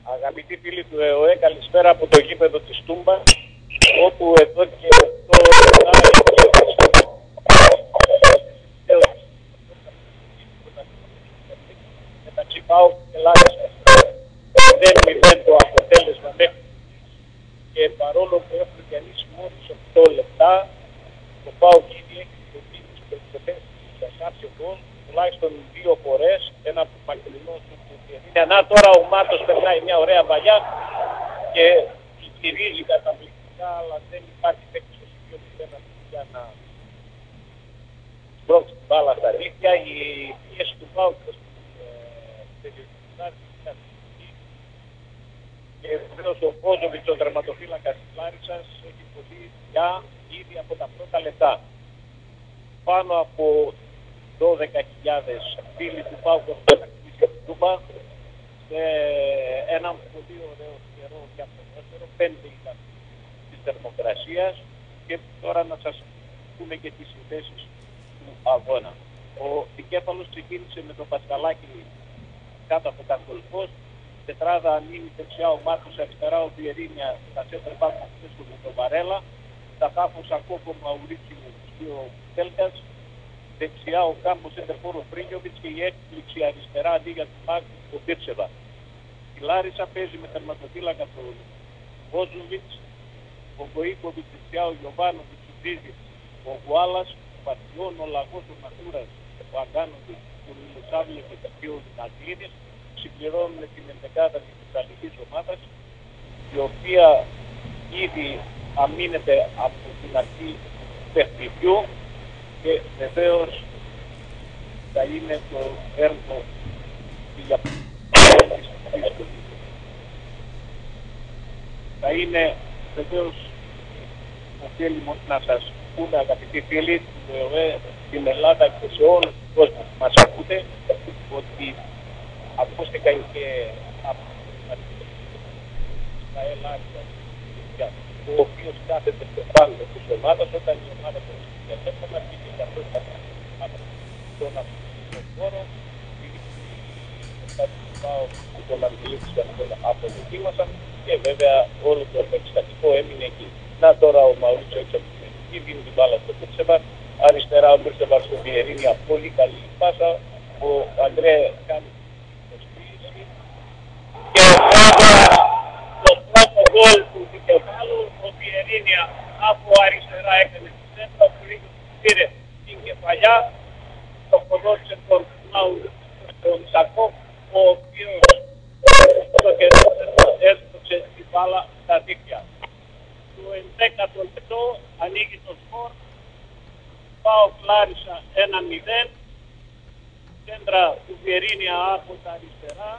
Αγαπητοί φίλοι του ΕΟΕ, καλησπέρα από το γήπεδο της Τούμπας, όπου εδώ και 8 μεταξύ ΠΑΟΚ και Λάρισας 0-0 το αποτέλεσμα μέχρι, και παρόλο που έχουν διανύσει μόλις 8 λεπτά, το ΠΑΟΚ ήδη έχει προτείνει τις προϋποθέσεις για κάποιο γκολ, τουλάχιστον 2 φορές, ένα από το μακρινό του Πιερίνια. Να, τώρα ο Μάτος περνάει μια ωραία βαλιά και γυρίζει καταπληκτικά, αλλά δεν υπάρχει παίκτης στο σημείο για να σπρώξει την μπάλα στα δίχτυα. Η πίεση του ΠΑΟΚ και βεβαίως ο Κόζοβιτς, ο τερματοφύλακας της Λάρισσας, έχει πολλή δουλειά ήδη από τα πρώτα λεπτά. Πάνω από 12.000 φίλοι του ΠΑΟΚ έχουν κατακτήσει την Τούμπα σε έναν πολύ ωραίο καιρό για ποδόσφαιρο, 5 ήταν της θερμοκρασίας, και τώρα να σας πούμε και τις συνθέσεις του αγώνα. Ο δικέφαλος ξεκίνησε με το Πασκαλάκι κάτω από τα κολφός, τετράδα ανήμη δεξιά ο Μάρκος, αριστερά ο Πιερίνια, τα σέντερ μπακ με τον Βαρέλα, τα χάφο Σακόκο, Μαουρίτσιο και ο Τέλκας, δεξιά ο Κάμπος Εντερφόρο Πρίνιοβιτς και η έκπληξη αριστερά αντί για τον Μπακ ο Πίρσεβα. Η Λάρισα παίζει με τερματοφύλακα τον Βόζοβιτς, ο Βοίκοβιτς δεξιά, ο Γιωβάνοβιτς, ο Τζίζιτς, ο Γουάλας, ο Πατιών, ο Λαγός, ο Μαθούρας, ο Αγκάνοβιτς, ο Μιλοσάβλεβιτς και ο Νακλίδης. Συμπληρώνουν την ενδεκάδα της Ιταλικής ομάδας, η οποία ήδη αμήνεται από την αρχή του παιχνιδιού, και βεβαίως θα είναι το έργο για θα είναι βεβαίως οφείλιμο να σας πούμε, αγαπητοί φίλοι του ΕΟΕ, στην Ελλάδα και σε όλο τον κόσμο που μας ακούτε, ότι ακούστηκα και από τον Ισραήλ Άρης, ο οποίος κάθεται στο πάνω της ομάδας, όταν η ομάδα του διαθέτωμα πήγε για αυτό από τον αυτοκίνητο χώρο, τον Αγγελίδης και τον αποδοκίμασαν, και βέβαια όλο το περιστατικό έμεινε εκεί. Να, τώρα ο Μαουρίτσιο έξω από την ελληνική, δίνει την μπάλα στο Πίρσεβα, αριστερά ο Πίρσεβα στο Πιερίνια, πολύ καλή πάσα, ο Αντρέα κάνει και το πρώτο γκολ του δικεφάλου, ο Πιερίνια από αριστερά έκανε τη σέντρα, ο Πυρίγιος πήρε την κεφαλιά, το ποδότησε τον Σακό, ο οποίος το καιρό έστωξε την μπάλα στα δίκτυα. Το 11ο λεπτό ανοίγει το σκορ, ΠΑΟΚ Λάρισα 1-0, σέντρα του Πιερίνια από τα αριστερά.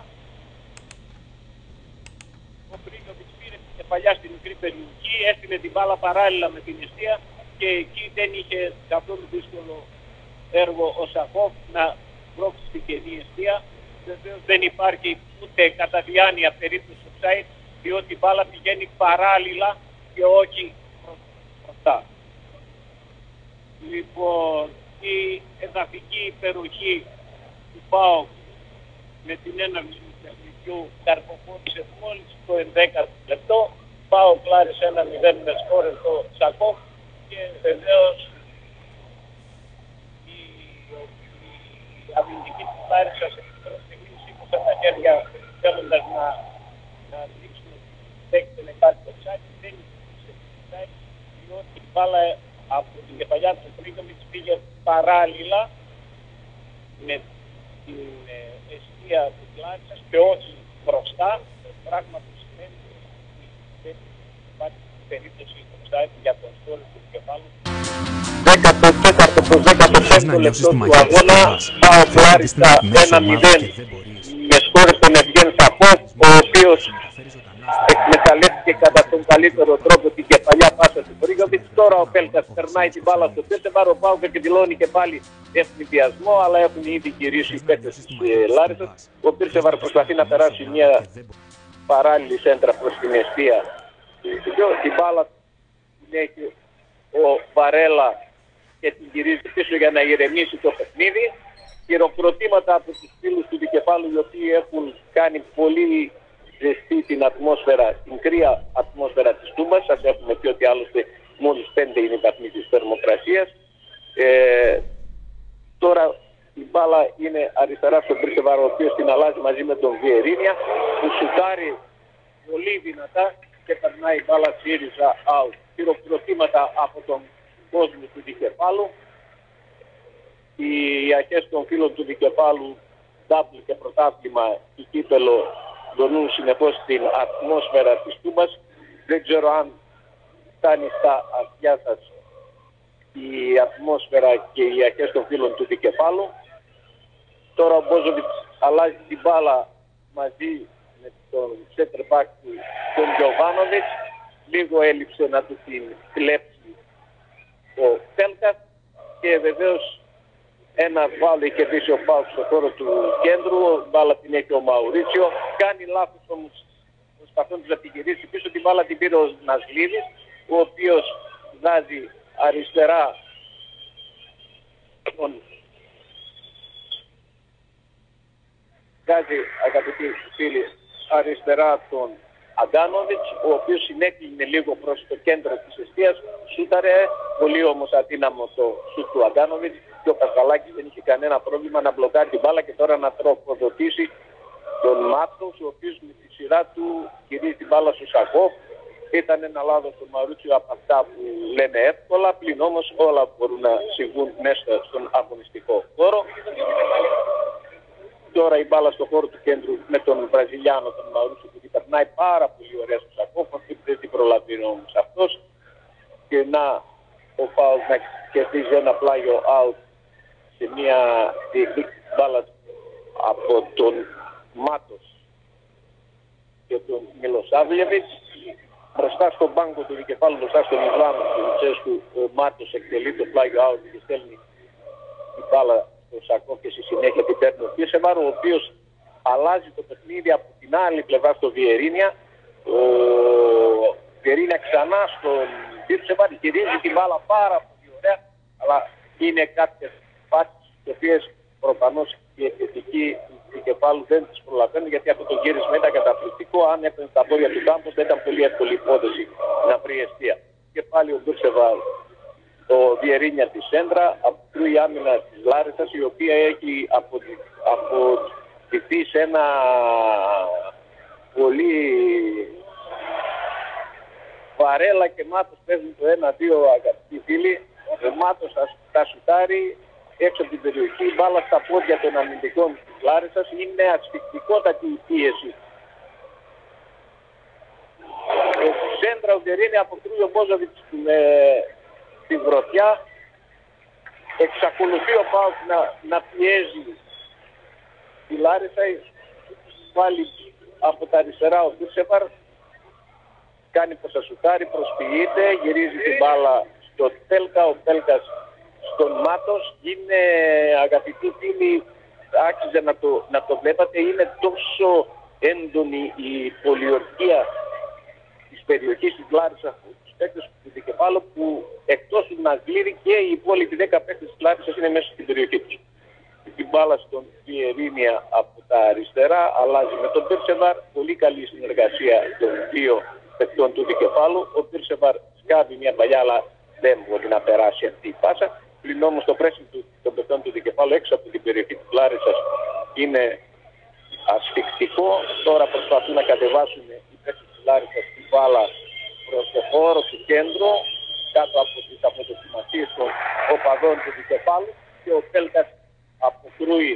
Ο Πρίνιοβιτς πήρε την κεφαλιά στην μικρή περιοχή, έστειλε την μπάλα παράλληλα με την αιστεία, και εκεί δεν είχε καθόλου δύσκολο έργο ο Σακόφ να πρόξει την κενή αιστεία. Βεβαίως δεν υπάρχει ούτε κατά διάνοια περίπτωση offside, διότι η μπάλα πηγαίνει παράλληλα και όχι μπροστά. Λοιπόν, η εδαφική υπεροχή του ΠΑΟΚ με την έναρξη του παιχνιδιού καρποφόρησε μόλις το 11ο λεπτό. ΠΑΟΚ Λάρισα 1-0 με σκόρερ το Σακόφ, και βεβαίως η αμυντική της Λάρισα σε πρώτη στιγμή σήκωσε τα χέρια θέλοντας να δείξουν ότι δεν υπάρχει το ψάκι, δεν υπάρχει, διότι η μπάλα από την κεφαλιά του Πρίνιοβιτς πήγε παράλληλα με την αιστεία της Λάρισσας και όχι μπροστά, πράγμα που σημαίνει ότι δεν υπάρχει περίπτωση για τον στόλο του κεφάλου. 14ο προς 15ο λεπτό του αγώνα, ΠΑΟΚ Λάρισα 1-0 με σκόρες τον Ευγέν Σακόφ, ο οποίος εκμεταλλεύτηκε κατά τον καλύτερο τρόπο την κεφαλιά πάσα του Πρίνιοβιτς. Τώρα ο Πέλκας περνάει την μπάλα στο Πίρσεβα, ο ΠΑΟΚ εκδηλώνει και πάλι ευνηδιασμό, αλλά έχουν ήδη γυρίσει οι παίκτες της Λάρισσας. Ο Πίρσεβα προσπαθεί να περάσει μια παράλληλη σέντρα προς την αιστεία. Την μπάλα την έχει ο Βαρέλα και την γυρίζει πίσω για να ηρεμήσει το παιχνίδι. Χειροκροτήματα από τους φίλους του δικεφάλου, οι οποίοι έχουν κάνει πολύ ζεστή την ατμόσφαιρα, την κρύα ατμόσφαιρα της Τούμπας. Σας έχουμε πει ότι άλλωστε μόλις 5 είναι οι βαθμοί της θερμοκρασίας. Τώρα η μπάλα είναι αριστερά στον Μπίρσεβαρ, ο οποίος την αλλάζει μαζί με τον Βιερίνια, που σουτάρει πολύ δυνατά και περνάει η μπάλα ΣΥΡΙΖΑ out. Χειροκροτήματα από τον κόσμο του Δικεφάλου. Οι αρχές των φίλων του Δικεφάλου, ντάμπλ και πρωτάθλημα του κύπελο, δονούν συνεχώς την ατμόσφαιρα της Τούμπας. Δεν ξέρω αν φτάνει στα αυτιά σας η ατμόσφαιρα και οι αρχές των φίλων του Δικεφάλου. Τώρα ο Μπόζοβιτς αλλάζει την μπάλα μαζί με τον center back του, τον Γιοβάνοβιτς. Λίγο έλειψε να του την κλέψει ο Τέλκας και βεβαίως ένα βάλο είχε κερδίσει ο Πάουκ στο χώρο του κέντρου, μπάλα την έχει ο Μαουρίτσιο. Κάνει λάθος όμως προσπαθώντας να την γυρίσει πίσω, την μπάλα την πήρε ο Νασλίδης, ο οποίος βάζει αριστερά τον αγαπητοί φίλοι, αριστερά τον Αντάνοβιτς, ο οποίος συνέκλεινε λίγο προς το κέντρο της εστίας, σούταρε, πολύ όμως αδύναμο το σούτ του Αντάνοβιτς και ο Πασχαλάκης δεν είχε κανένα πρόβλημα να μπλοκάρει την μπάλα και τώρα να τροφοδοτήσει τον Μάτος, ο οποίος με τη σειρά του γυρίζει την μπάλα στο Σακόφ. Ήταν ένα λάθος του Μαρούτσιο από αυτά που λένε εύκολα, πλην όμως όλα μπορούν να συμβούν μέσα στον αγωνιστικό χώρο. Τώρα η μπάλα στο χώρο του κέντρου με τον Βραζιλιάνο, τον Μαρούτσιο, που περνάει πάρα πολύ ωραία στο Σακόφ, αυτή δεν την προλαβαίνει όμως αυτός. Και να ο Πάος να κερδίζει ένα πλάγιο out σε μια διεκδίκηση μπάλα από τον Μάτος και τον Μιλοσάβλεβιτς. Μπροστά στον πάγκο του Δικεφάλου, μπροστά στον Ιβάνο του Λουτσέσκου, ο Μάτος εκτελεί το πλάγιο out και στέλνει την μπάλα στο Σακόφ και στη συνέχεια την παίρνει ο Μπίρσεβαρ, ο οποίος αλλάζει το παιχνίδι από την άλλη πλευρά στο Βιερίνια. Ο Βιερίνια ξανά στον Μπίρσεβαρ, γυρίζει την μπάλα πάρα πολύ ωραία, αλλά είναι κάποιες φάσεις οι οποίες προφανώς η επιθετική του Δικεφάλου δεν τις προλαβαίνει, γιατί αυτό το γύρισμα ήταν καταπληκτικό. Αν έπαιρνε τα πόδια του Κάμπος δεν ήταν πολύ εύκολη υπόθεση να βρει εστία. Και πάλι ο Μπίρσεβαρ, το Βιερίνια της Σέντρα, από η άμυνα της Λάρισσας, η οποία έχει αποδειχθεί σε ένα πολύ Βαρέλα και Μάτος παίζουν το 1-2, αγαπητοί φίλοι. Ο Μάτος θα σουτάρει έξω από την περιοχή, μπάλα στα πόδια των αμυντικών της Λάρισσας. Είναι ασφυκτικότατη η πίεση. Σέντρα ο Βιερίνια, αποκρούει ο Μπόζοβιτς με τη γροθιά. Εξακολουθεί ο Πάουκ να πιέζει τη Λάρισσα. Πάλι από τα αριστερά ο Μπίρσεβαρ κάνει πως θα σουτάρει, προσποιείται, γυρίζει την μπάλα στο Τέλκα, ο Τέλκας στον Μάτος. Είναι, αγαπητοί φίλοι, άξιζε να το βλέπατε, είναι τόσο έντονη η πολιορκία της περιοχής της Λάρισσας, τους παίκτες του Δικεφάλου, που εκτός του Νασλίδη και οι υπόλοιποι 10 παίκτες της Λάρισσας είναι μέσα στην περιοχή τους. Την μπάλα στον Βιερίνια από τα αριστερά, αλλάζει με τον Μπίρσεβαρ, πολύ καλή συνεργασία των δύο παικτών του Δικεφάλου. Ο Μπίρσεβαρ σκάβει μια παλιά, αλλά δεν μπορεί να περάσει αυτή η πάσα. Πλην όμως το πρέσιν των παικτών του Δικεφάλου έξω από την περιοχή της Λάρισσας είναι ασφυκτικό. Τώρα προσπαθούν να κατεβάσουν οι παίκτες της Λάρισσας την μπάλα προς το χώρο του κέντρου, κάτω από τις αποδοκιμασίες των οπαδών του Δικεφάλου, και ο Τέλκας αποκρούει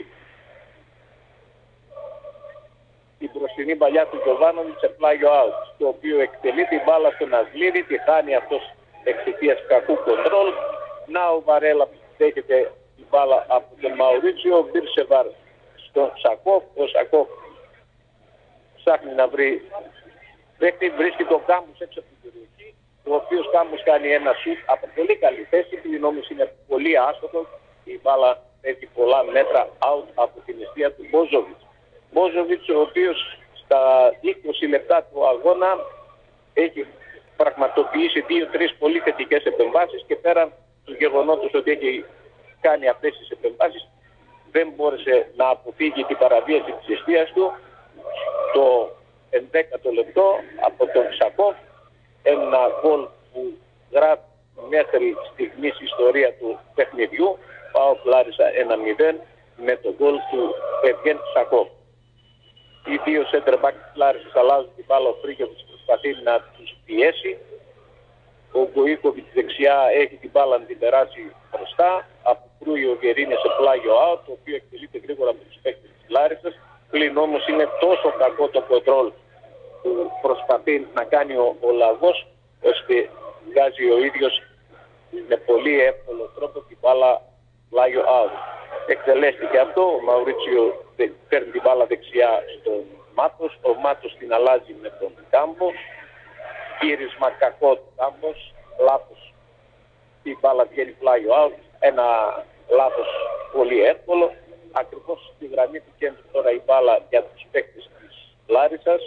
την μπροστινή παλιά του Γιοβάνοβιτς σε πλάγιο out, το οποίο εκτελεί την μπάλα στον Νασλίδη, τη χάνει αυτός εξαιτίας κακού κοντρόλ. Να ο Βαρέλα δέχεται την μπάλα από τον Μαουρίτσιο, ο Μπίρσεβαρ στον Σακόφ, ο Σακόφ ψάχνει να βρει δέχτη, βρίσκει τον Κάμπους έξω από την περιοχή, ο οποίος Κάμπους κάνει ένα σουτ από πολύ καλή θέση, πλην όμως είναι πολύ άστοχο, η μπάλα έχει πολλά μέτρα out από την αιστεία του Μπόζοβιτς. Μπόζοβιτς, ο οποίος στα 20 λεπτά του αγώνα έχει πραγματοποιήσει 2-3 πολύ θετικές επεμβάσεις, και πέραν του γεγονότος ότι έχει κάνει αυτές τις επεμβάσεις δεν μπόρεσε να αποφύγει την παραβίαση της αιστείας του. Το 11ο λεπτό από τον Σακόφ, ένα γκολ που γράφει μέχρι στιγμής ιστορία του παιχνιδιού. ΠΑΟΚ Λάρισα 1-0 με τον γκολ του Ευγέν Σακόφ. Οι δύο center back της Λάρισας αλλάζουν την μπάλα, ο Φρίγεβιτς προσπαθεί να τους πιέσει. Ο Γκοίκοβιτς δεξιά έχει την μπάλα να την περάσει μπροστά. Αποκρούει ο Βιερίνια σε πλάγιο out, το οποίο εκτελείται γρήγορα με τους παίκτες της Λάρισας. Πλην όμως είναι τόσο κακό το κοντρόλ που προσπαθεί να κάνει ο Λαγός, ώστε βγάζει ο ίδιος με πολύ εύκολο τρόπο την μπάλα πλάγιο out. Εκτελέστηκε αυτό, ο Μαουρίτσιο παίρνει την μπάλα δεξιά στον Μάτος, ο Μάτος την αλλάζει με τον Κάμπο, γύρισμα κακό του Κάμπος, λάθος, η μπάλα βγαίνει πλάγιο out, ένα λάθος πολύ εύκολο, ακριβώς στη γραμμή του κέντρου τώρα η μπάλα για τους παίκτες της Λάρισσας.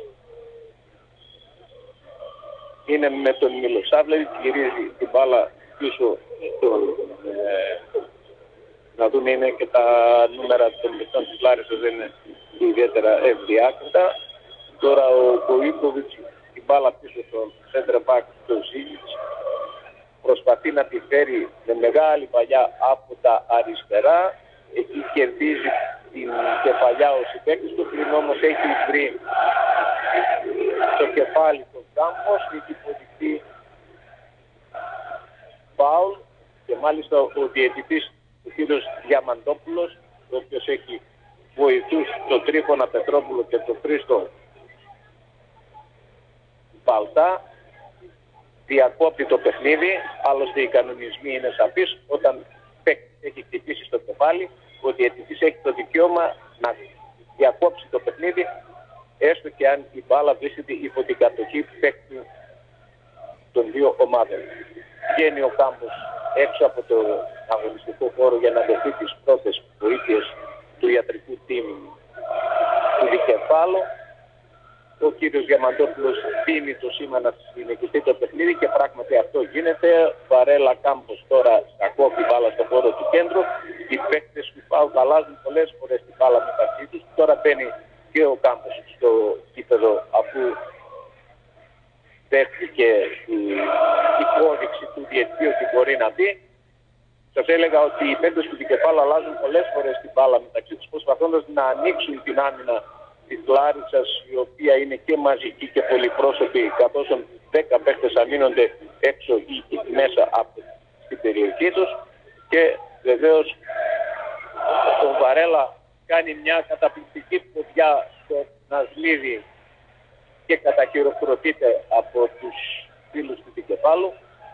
Είναι με τον Μιλοσάβλερη, γυρίζει την μπάλα πίσω στον... να δούμε, είναι και τα νούμερα των παιχτών της Λάρισσας δεν είναι ιδιαίτερα ευδιάκριτα. Τώρα ο Γκοίκοβιτς την μπάλα πίσω στον center back του Ζήλιτς, προσπαθεί να τη φέρει με μεγάλη παλιά από τα αριστερά. Εκεί κερδίζει την κεφαλιά ο συμπαίκτης του, πλην όμως έχει βρει στο κεφάλι των Κάμπος, έχει υποδειχθεί φάουλ και μάλιστα ο διαιτητής ο κύριος Διαμαντόπουλος, ο οποίος έχει βοηθούς τον Τρίφωνα Πετρόπουλο και τον Χρήστο Μπαλτά, διακόπτει το παιχνίδι. Άλλωστε οι κανονισμοί είναι σαφείς, όταν έχει χτυπήσει στο κεφάλι, ο διαιτητής έχει το δικαίωμα να διακόψει το παιχνίδι, έστω και αν η μπάλα βρίσκεται υπό την κατοχή παίκτη των δύο ομάδων. Βγαίνει ο Κάμπος έξω από το αγωνιστικό χώρο για να δεχτεί τις πρώτες βοήθειες του ιατρικού team του δικεφάλου. Ο κύριος Διαμαντόπουλος δίνει το σήμα να συνεχιστεί το παιχνίδι και πράγματι αυτό γίνεται. Βαρέλα Κάμπος τώρα Σακόφ η μπάλα στο χώρο του κέντρου. Οι παίκτες του ΠΑΟΚ αλλάζουν πολλές φορές την μπάλα μεταξύ τους. Τώρα μπαίνει και ο Κάμπος στο κήπεδο αφού δέχτηκε η υπόδειξη του διαιτητή ότι μπορεί να μπει. Σας έλεγα ότι οι παίκτες του δικεφάλου αλλάζουν πολλές φορές την μπάλα μεταξύ τους, προσπαθώντας να ανοίξουν την άμυνα της Λάρισσας, η οποία είναι και μαζική και πολυπρόσωπη, καθώς 10 παίκτες αμήνονται έξω ή μέσα από την περιοχή τους. Και βεβαίως ο Βαρέλα κάνει μια καταπληκτική ποδιά στο Νασλίδι και καταχειροκροτείται από τους φίλους του δικεφάλου.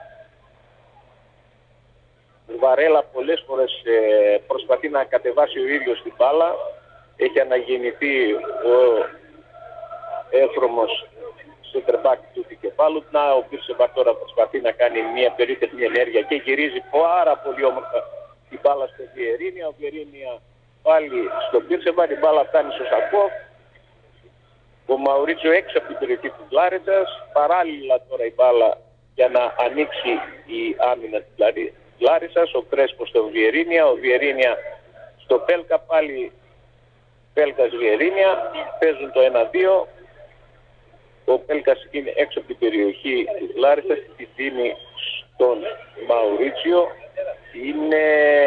Ο Βαρέλα πολλές φορές προσπαθεί να κατεβάσει ο ίδιος την μπάλα. Έχει αναγεννηθεί ο εύρωμος σέντερμπακ του δικεφάλου. Να, ο Πίρσεμπακ τώρα προσπαθεί να κάνει μια περίτεχνη ενέργεια και γυρίζει πάρα πολύ όμορφα την μπάλα στο Βιερίνια. Ο Βιερίνια πάλι στον Πίρσεμπακ, την μπάλα φτάνει στο Σακόφ. Ο Μαουρίτσιο έξω από την περιοχή της Λάριτσας. Παράλληλα τώρα η μπάλα για να ανοίξει η άμυνα της Λάριτσας. Ο Κρέσπος στον Βιερίνια, ο Βιερίνια στο Πέλκα, πάλι Πέλκας Βιερίνια, παίζουν το 1-2. Ο Πέλκας είναι έξω από την περιοχή της Λάριτσας, τη δίνει στον Μαουρίτσιο. Είναι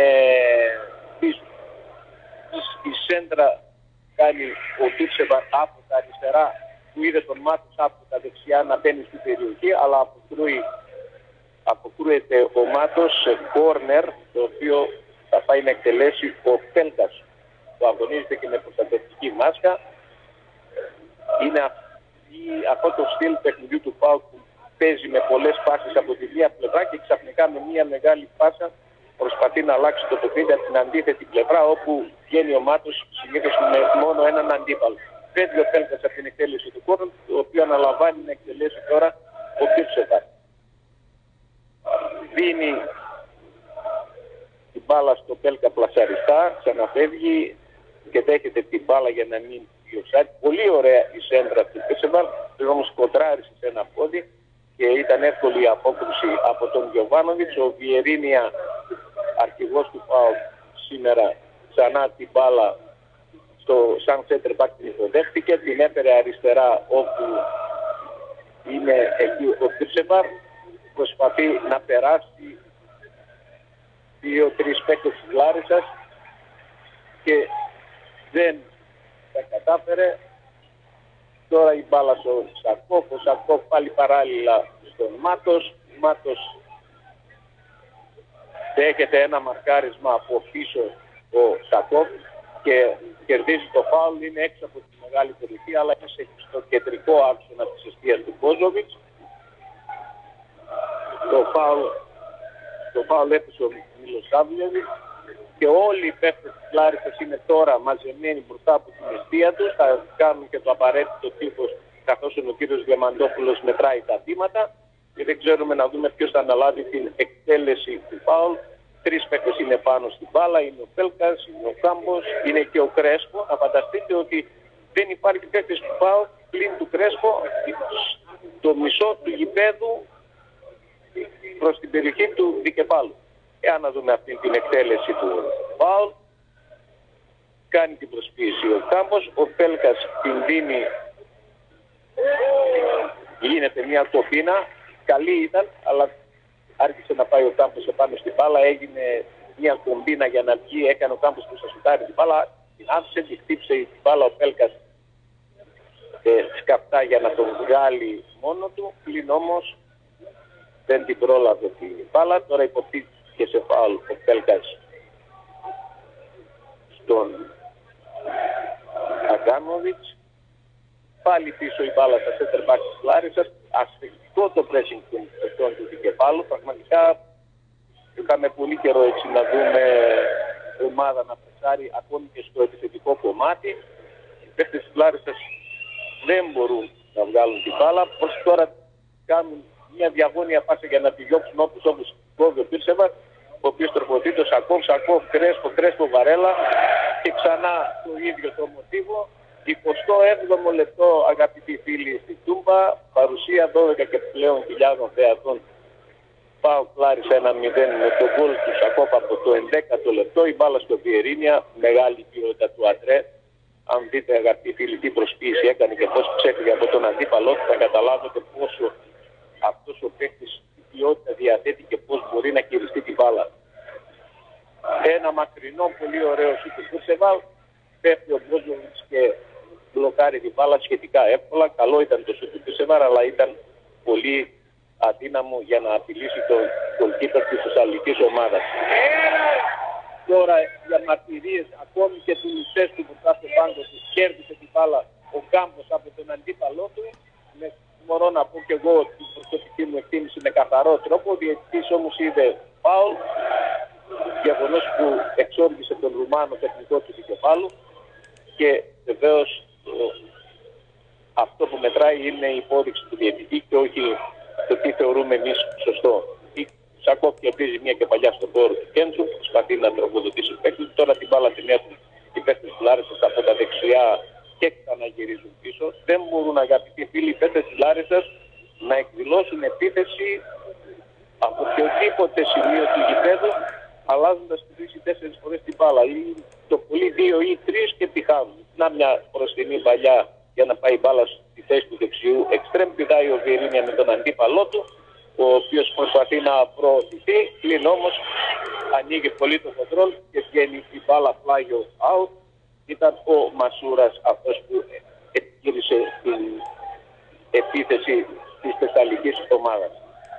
η σέντρα κάνει ο Πίρσεβα από τα αριστερά, που είδε τον Μάτος από τα δεξιά να μπαίνει στην περιοχή, αλλά αποκρούεται ο Μάτος σε κόρνερ, το οποίο θα πάει να εκτελέσει ο Πέλκας, που αγωνίζεται και με προστατευτική μάσκα. Είναι αυτό το στυλ παιχνιδιού του ΠΑΟΚ που παίζει με πολλές πάσες από τη μία πλευρά και ξαφνικά με μία μεγάλη πάσα προσπαθεί να αλλάξει το παιχνίδι από την αντίθετη πλευρά, όπου βγαίνει ο Μάτος συνήθως με μόνο έναν αντίπαλο. Φεύγει ο Πέλκας από την εκτέλεση του κόρνερ, το οποίο αναλαμβάνει να εκτελέσει τώρα ο Πίρσεβα. Δίνει την μπάλα στο Πέλκα πλασαριστά, ξαναφεύγει και δέχεται την μπάλα για να μην διοξάρει. Πολύ ωραία η σέντρα του Πίρσεβα, όμως κοντράρισε σε ένα πόδι και ήταν εύκολη η απόκρουση από τον Γιοβάνοβιτς. Ο Βιερίνια, αρχηγός του ΠΑΟΚ, σήμερα ξανά την μπάλα σαν center back την υποδέχτηκε, την έφερε αριστερά όπου είναι εκεί ο Πίρσεβαρ, προσπαθεί να περάσει 2-3 παίκτες της Λάρισσας και δεν τα κατάφερε. Τώρα η μπάλα στο Σακόφ, ο Σακόφ πάλι παράλληλα στον Μάτος. Μάτος δέχεται ένα μαρκάρισμα από πίσω ο Σακόφ και κερδίζει το φάουλ, είναι έξω από τη μεγάλη περιοχή, αλλά είναι στο κεντρικό άξονα της εστίας του Μπόζοβιτς. Το φάουλ έπεσε ο Μιλοσάβλεβιτς και όλοι οι παίκτες της Λάρισσας είναι τώρα μαζεμένοι μπροστά από την εστία τους. Θα κάνουν και το απαραίτητο τύπος, καθώς ο κύριος Διαμαντόπουλος μετράει τα βήματα και δεν ξέρουμε να δούμε ποιος θα αναλάβει την εκτέλεση του φάουλ. 3 παίκτες είναι πάνω στην μπάλα, είναι ο Πέλκας, είναι ο Κάμπος, είναι και ο Κρέσπο. Να φανταστείτε ότι δεν υπάρχει παίκτης του φάουλ πλην του Κρέσπο, το μισό του γηπέδου προς την περιοχή του δικεφάλου. Να δούμε αυτή την εκτέλεση του φάουλ. Κάνει την προσποίηση ο Κάμπος, ο Πέλκας την δίνει, γίνεται μια κομπίνα, καλή ήταν, αλλά άρχισε να πάει ο Κάμπος επάνω στην μπάλα, έγινε μια κομπίνα για να βγει, έκανε ο Κάμπος που θα σουτάρει την μπάλα, την άφησε, τη χτύψε την μπάλα ο Πέλκας σκαπτά για να τον βγάλει μόνο του, πλην όμως δεν την πρόλαβε την μπάλα. Τώρα υποτίθηκε σε φάουλ ο Πέλκας στον Αγκάνοβιτς. Πάλι πίσω η μπάλα στα center back της Λάρισσας. Ασφικτικό το pressing του δικεφάλου. Πραγματικά είχαμε πολύ καιρό έτσι να δούμε ομάδα να πρεσάρει ακόμη και στο επιθετικό κομμάτι. Οι παίκτες της Λάρισσας δεν μπορούν να βγάλουν την μπάλα. Προς τώρα κάνουν μια διαγώνια πάσα για να τη διώξουν όπως κόβει ο Πίρσεβαρ, ο οποίος τροφοδοτεί το Σακόφ, Κρέσπο, Βαρέλα και ξανά το ίδιο το μοτίβο. 27ο λεπτό, αγαπητοί φίλοι, στη Τούμπα, παρουσία 12 και πλέον χιλιάδων θεατών. ΠΑΟΚ Λάρισα 1-0 με τον γκολ του Σακόφ από το 11ο λεπτό. Η μπάλα στο Βιερίνια, μεγάλη ποιότητα του Αντρέ. Αν δείτε, αγαπητοί φίλοι, τι προσποίηση έκανε και πώς ξέφυγε από τον αντίπαλό, θα καταλάβετε πόσο αυτός ο παίκτης ποιότητα διαθέτει και πώς μπορεί να χειριστεί την μπάλα. Ένα μακρινό, πολύ ωραίο σούτ του Κούρσεβαλ. Πέφτει ο Μπρόζοβιτς και μπλοκάρει την μπάλα σχετικά εύκολα. Καλό ήταν το σούτ του Κούρσεβαλ, αλλά ήταν πολύ αδύναμο για να απειλήσει τον goalkeeper της θεσσαλονικής ομάδας. Τώρα για μαρτυρίες ακόμη και του Λουτσέσκου που está στο πάγκο του, κέρδισε την μπάλα ο Κάμπος από τον αντίπαλό του. Μπορώ να πω και εγώ την προσωπική μου εκτίμηση με καθαρό τρόπο. Ο διαιτητής όμως είδε φάουλ, γεγονός που εξόργησε τον Ρουμάνο τεχνικό του δικεφάλου και βεβαίως αυτό που μετράει είναι η υπόδειξη του διαιτητή και όχι το τι θεωρούμε εμείς σωστό. Σακόφ κερδίζει μια κεφαλιά στον χώρο του Κέντσου, προσπαθεί να τροφοδοτήσει παίκτες. Τώρα την μπάλα την έχουν οι παίκτες του Λάρισσας από τα δεξιά και ξαναγυρίζουν πίσω. Δεν μπορούν, αγαπητοί φίλοι, οι παίκτες της Λάρισσας να εκδηλώσουν επίθεση από οποιοδήποτε σημείο του γηπέδου, αλλάζοντας 3 ή 4 φορές την μπάλα. Ή το πολύ 2 ή 3 και τη χάνουν. Να μια μπροστινή παλιά για να πάει η μπάλα στη θέση του δεξιού εξτρέμ. Πηδάει ο Βιερίνια με τον αντίπαλό του, ο οποίος προσπαθεί να προωθηθεί, πλην όμως ανοίγει πολύ το κοντρόλ και βγαίνει η μπάλα πλάγιο out. Ήταν ο Μασούρας αυτός που επιχείρησε την επίθεση της θεσσαλικής ομάδας.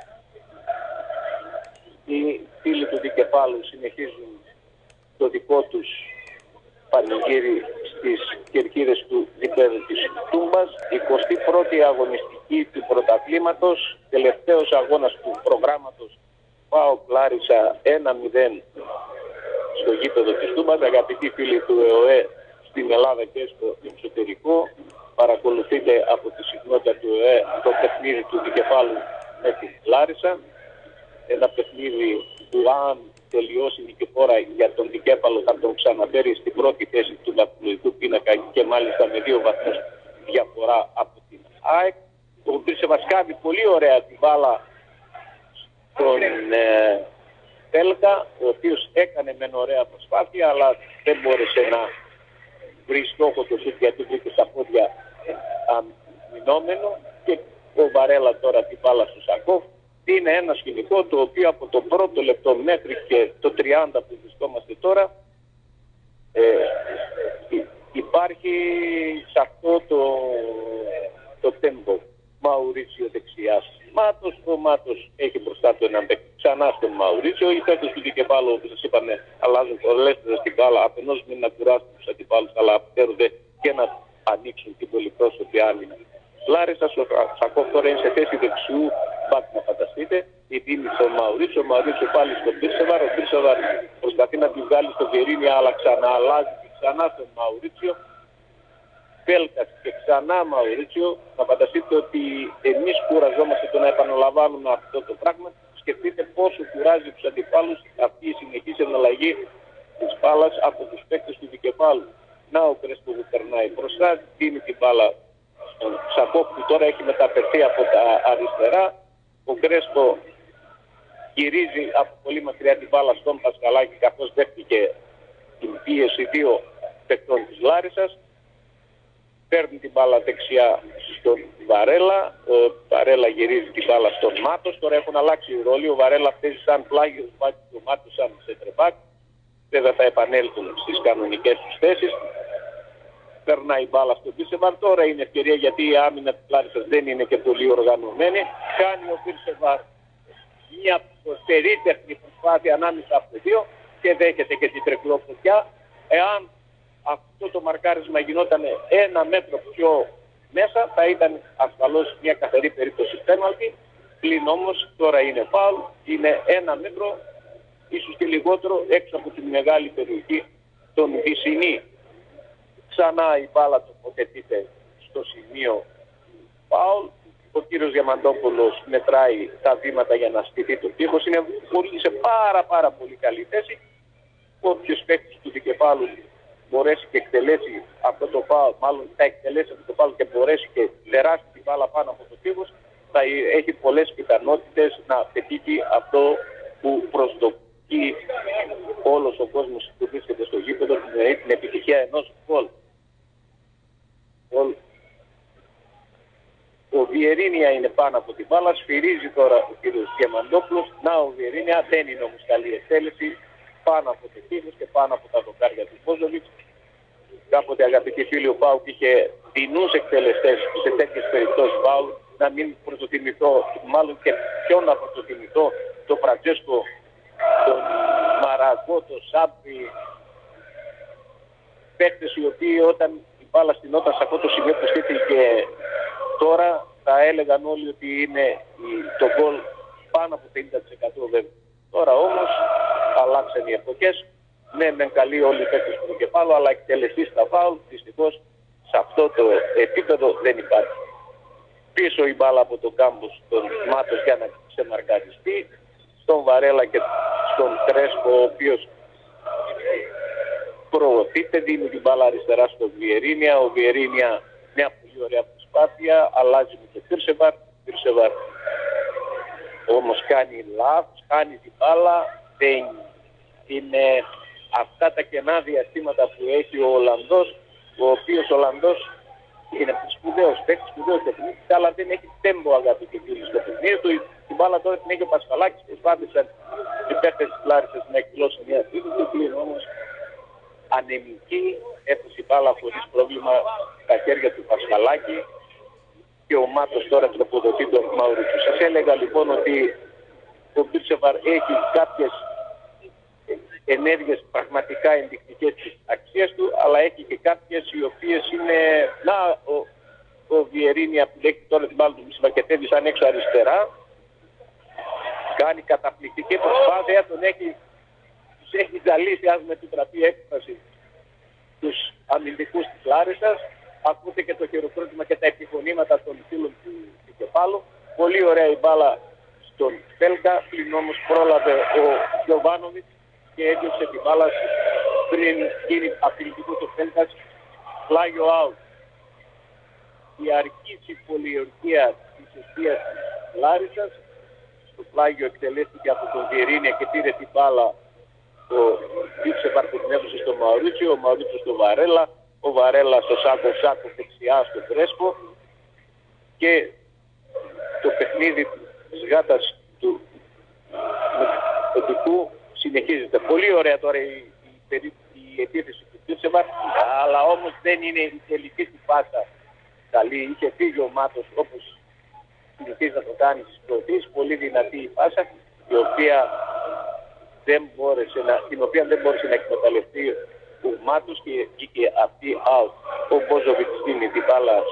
Οι φίλοι του δικεφάλου συνεχίζουν το δικό τους πανηγύρι στις κερκίδες του γηπέδου της Τούμπας. 21η αγωνιστική του πρωταθλήματος, τελευταίος αγώνας του προγράμματος ΠΑΟΚ Λάρισα 1-0 στο γήπεδο της Τούμπας. Αγαπητοί φίλοι του ΕΟΕ στην Ελλάδα και στο εξωτερικό, παρακολουθείτε από τη συχνότητα του ΕΟΕ το παιχνίδι του δικεφάλου με τη Λάρισα. Ένα παιχνίδι που αν τελειώσει νικηφόρα για τον δικέφαλο θα τον ξαναφέρει στην πρώτη θέση του βαθμολογικού πίνακα και μάλιστα με 2 βαθμούς διαφορά από την ΑΕΚ. Ο Πίρσεβαρ σκάβει πολύ ωραία την μπάλα στον Πέλκα, ο οποίος έκανε μεν ωραία προσπάθεια αλλά δεν μπόρεσε να βρει στόχο το σουτ γιατί βρήκε στα πόδια αμυνόμενο, και ο Βαρέλα τώρα την μπάλα στο Σακόφ. Είναι ένα σκηνικό το οποίο από το πρώτο λεπτό μέχρι και το 30 που βρισκόμαστε τώρα υπάρχει σε αυτό το τέμπο. Μαουρίτσιο δεξιά Μάτος, ο Μάτος έχει μπροστά του έναν παίκτη ξανά στον Μαουρίτσιο. Οι παίκτες του δικαιοπάλου, όπως σας είπαμε, αλλάζουν πολλές στην μπάλα, αφενός μην να κουράσουν τους αντιπάλους, αλλά αφετέρου και να ανοίξουν την πολυπρόσωπη άμυνα. Λάρισσας, ο Σακόφ τώρα είναι σε θέση δεξιού μπακ, να φανταστείτε. Η δίνει στον Μαουρίτσιο, ο Μαουρίτσιο πάλι στον Πίρσεβαρ, ο Πίρσεβαρ προσπαθεί να την βγάλει στο Βιερίνια, αλλά ξανααλλάζει ξανά στον Μαουρίτσιο. Πέλκας και ξανά Μαουρίτσιο. Θα φανταστείτε ότι εμείς κουραζόμαστε το να επαναλαμβάνουμε αυτό το πράγμα. Σκεφτείτε πόσο κουράζει τους αντιπάλους αυτή η συνεχής εναλλαγή της μπάλας από τους παίκτες του δικαιοπάλου. Να ο Κρέσπο που περνάει μπροστά, δίνει την μπάλα στον Σακόφ που τώρα έχει μεταφερθεί από τα αριστερά. Ο Κρέσπο γυρίζει από πολύ μακριά την μπάλα στον Πασχαλάκη, καθώς δέχτηκε την πίεση δύο παικτών της Λάρισσας. Παίρνει την μπάλα δεξιά στον Βαρέλα, ο Βαρέλα γυρίζει την μπάλα στον Μάτος. Τώρα έχουν αλλάξει οι ρόλοι, ο Βαρέλα παίζει σαν πλάγιος μπακ και ο Μάτος σαν σέντρεμπακ. Βέβαια θα επανέλθουν στις κανονικές τους θέσεις. Περνάει η μπάλα στον Πίρσεβαρ. Τώρα είναι ευκαιρία γιατί η άμυνα της Λάρισσας δεν είναι και πολύ οργανωμένη. Κάνει ο Πίρσεβαρ μια περίτεχνη προσπάθεια ανάμεσα από τους δύο και δέχεται και την τρικλοφωτιά. Εάν αυτό το μαρκάρισμα γινόταν 1 μέτρο πιο μέσα, θα ήταν ασφαλώς μια καθαρή περίπτωση πέναλτι. Πλην όμως τώρα είναι φάουλ, είναι 1 μέτρο, ίσως και λιγότερο, έξω από τη μεγάλη περιοχή των Βυσσινή. Ξανά η μπάλα τοποθετείται στο σημείο φάουλ. Ο κύριος Διαμαντόπουλος μετράει τα βήματα για να στηθεί το τείχος. Είναι σε πάρα πολύ καλή θέση. Όποιος παίκτης του δικεφάλου μπορέσει και εκτελέσει αυτό το φάουλ, μάλλον θα εκτελέσει αυτό το φάουλ και μπορέσει και περάσει την μπάλα πάνω από το τείχος, θα έχει πολλές πιθανότητες να πετύχει αυτό που προσδοκεί όλος ο κόσμος που βρίσκεται στο γήπεδο, την επιτυχία ενός γκολ. Ο Βιερίνια είναι πάνω από την μπάλα, σφυρίζει τώρα ο κύριος Διαμαντόπουλος. Να ο Βιερίνια, δεν είναι όμως καλή εκτέλεση, πάνω από το τείχος και πάνω από τα δοκάρια του Μπόζοβιτς. Κάποτε, αγαπητοί φίλοι, ο ΠΑΟΚ είχε δεινούς εκτελεστές σε τέτοιες περιπτώσεις ΠΑΟΚ. Να μην πρωτοτιμηθώ, μάλλον και ποιον να πρωτοτιμηθώ, τον Φραντζέσκο, τον Μαραγκό, τον Σάμπι. Παίκτες οι οποίοι όταν η μπάλα στηνόταν σε αυτό το σημείο που στήθηκε τώρα, θα έλεγαν όλοι ότι είναι το γκολ πάνω από 50% βέβαια. Τώρα όμως αλλάξαν οι εποχές. Ναι, μεν καλοί όλοι οι παίκτες του κεφάλου, αλλά εκτελεστεί στα φάουλ, δυστυχώς σε αυτό το επίπεδο δεν υπάρχει. Πίσω η μπάλα από τον κάμπος των Μάτος για να ξεμαρκαριστεί, στον Βαρέλα και στον Κρέσπο, ο οποίος προωθείται, δίνει την μπάλα αριστερά στον Βιερίνια. Ο Βιερίνια μια πολύ ωραία προσπάθεια, αλλάζει με το Πίρσεβαρ. Πίρσεβαρ όμως κάνει λάθος, χάνει την μπάλα, δεν είναι αυτά τα κενά διαστήματα που έχει ο Ολλανδός, ο οποίος ο Ολλανδός είναι σπουδαίος παίκτης, σπουδαίος τεχνίτης, αλλά δεν έχει τέμπο, αγαπητοί φίλοι, στο παιχνίδι του. Την μπάλα τώρα την έχει ο Πασχαλάκης, προσπάθησαν οι παίκτες της Λάρισσας να εκδηλώσουν μια επίθεση, πλην όμως ανεμική, έφτασε η μπάλα χωρίς πρόβλημα στα χέρια του Πασχαλάκη και ο Μάτος τώρα τροφοδοτεί τον Μαουρίτσιο. Σας έλεγα λοιπόν ότι ο Πίρσεβαρ έχει κάποιες ενέργειες πραγματικά ενδεικτικές της αξίας του, αλλά έχει και κάποιες οι οποίες είναι... ο Βιερίνια που έχει τώρα την μπάλα του συμμακετεύει σαν έξω αριστερά, κάνει καταπληκτική προσπάθεια, τους έχει ζαλίσει, ας με επιτραπεί έκφραση, τους αμυντικούς της Λάρισσας. Ακούτε και το χειροκρότημα και τα επιφωνήματα των φίλων του κεφάλου. Πολύ ωραία η μπάλα στον Πέλκα, πλην όμως πρόλαβε ο Γιοβάνοβιτς και έδιωξε την μπάλα πριν γίνει απειλητικό το Πέλκας, πλάγιο out. Η αρκής πολιορκία της αιστείας της Λάρισσας, το πλάγιο εκτελέστηκε από τον Βιερίνια και πήρε την μπάλα, ο Πίρσεβαρ που την έδωσε στο Μαουρίτσιο, ο Μαουρίτσιο στο Βαρέλα, ο Βαρέλα στο Σάκο δεξιά στο Κρέσπο και το παιχνίδι της γάτας του Οτικού συνεχίζεται. Πολύ ωραία τώρα η επίθεση του Πίρσεβαρ, αλλά όμως δεν είναι η τελική του πάσα καλή. Είχε φύγει ο Μάτος όπως συνηθίζει να το κάνει στις προωθήσεις, πολύ δυνατή η πάσα, την οποία δεν μπόρεσε να εκμεταλλευτεί ο Μάτος και βγήκε αυτή out. Ο Μπόζοβιτς στείνει την μπάλα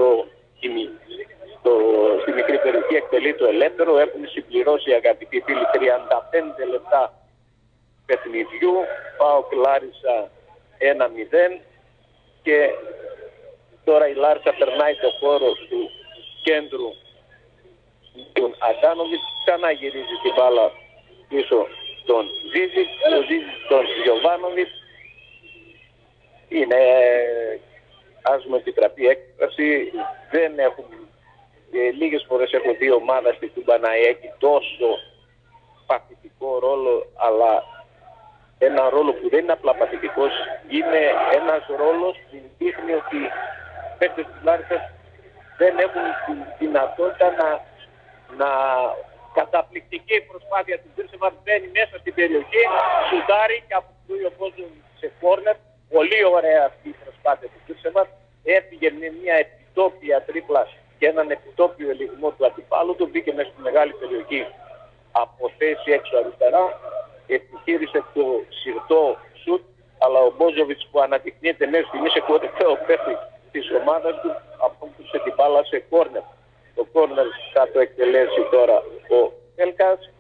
στη μικρή περιοχή, εκτελεί το ελεύθερο. Έχουν συμπληρώσει, αγαπητοί φίλοι, 35 λεπτά παιχνιδιού. ΠΑΟΚ Λάρισα 1-0 και τώρα η Λάρισα περνάει το χώρο του κέντρου του Αντάνοβιτς, ξαναγυρίζει την μπάλα πίσω στον Ζίζη, ο Ζίζη στον Γιωβάνοβιτς. Είναι, ας μου επιτραπεί έκφραση, δεν έχουν, λίγες φορές έχω δει ομάδα στη Τούμπα να έχει τόσο παθητικό ρόλο, αλλά ένα ρόλο που δεν είναι απλά παθητικός, είναι ένας ρόλος που δείχνει ότι οι παίκτες της Λάρισσας δεν έχουν τη δυνατότητα να καταπληκτική προσπάθεια του Πίρσεβαρ, μπαίνει μέσα στην περιοχή, σουτάρει και αποκτούει ο Πόζος σε κόρνερ. Πολύ ωραία αυτή η προσπάθεια του Πίρσεβαρ. Έφυγε με μια επιτόπια τρίπλα και έναν επιτόπιο ελιγμό του αντιπάλου του, μπήκε μέσα στη μεγάλη περιοχή από θέση έξω αριστερά, επιχείρησε το σιρτό σουτ, αλλά ο Μπόζοβιτς που αναδεικνύεται μέσα στιγμή σε κορυφαίο παίκτη της ομάδας του, απόκτησε την μπάλα σε κόρνερ. Το κόρνερ θα το εκτελέσει τώρα ο Έλκας.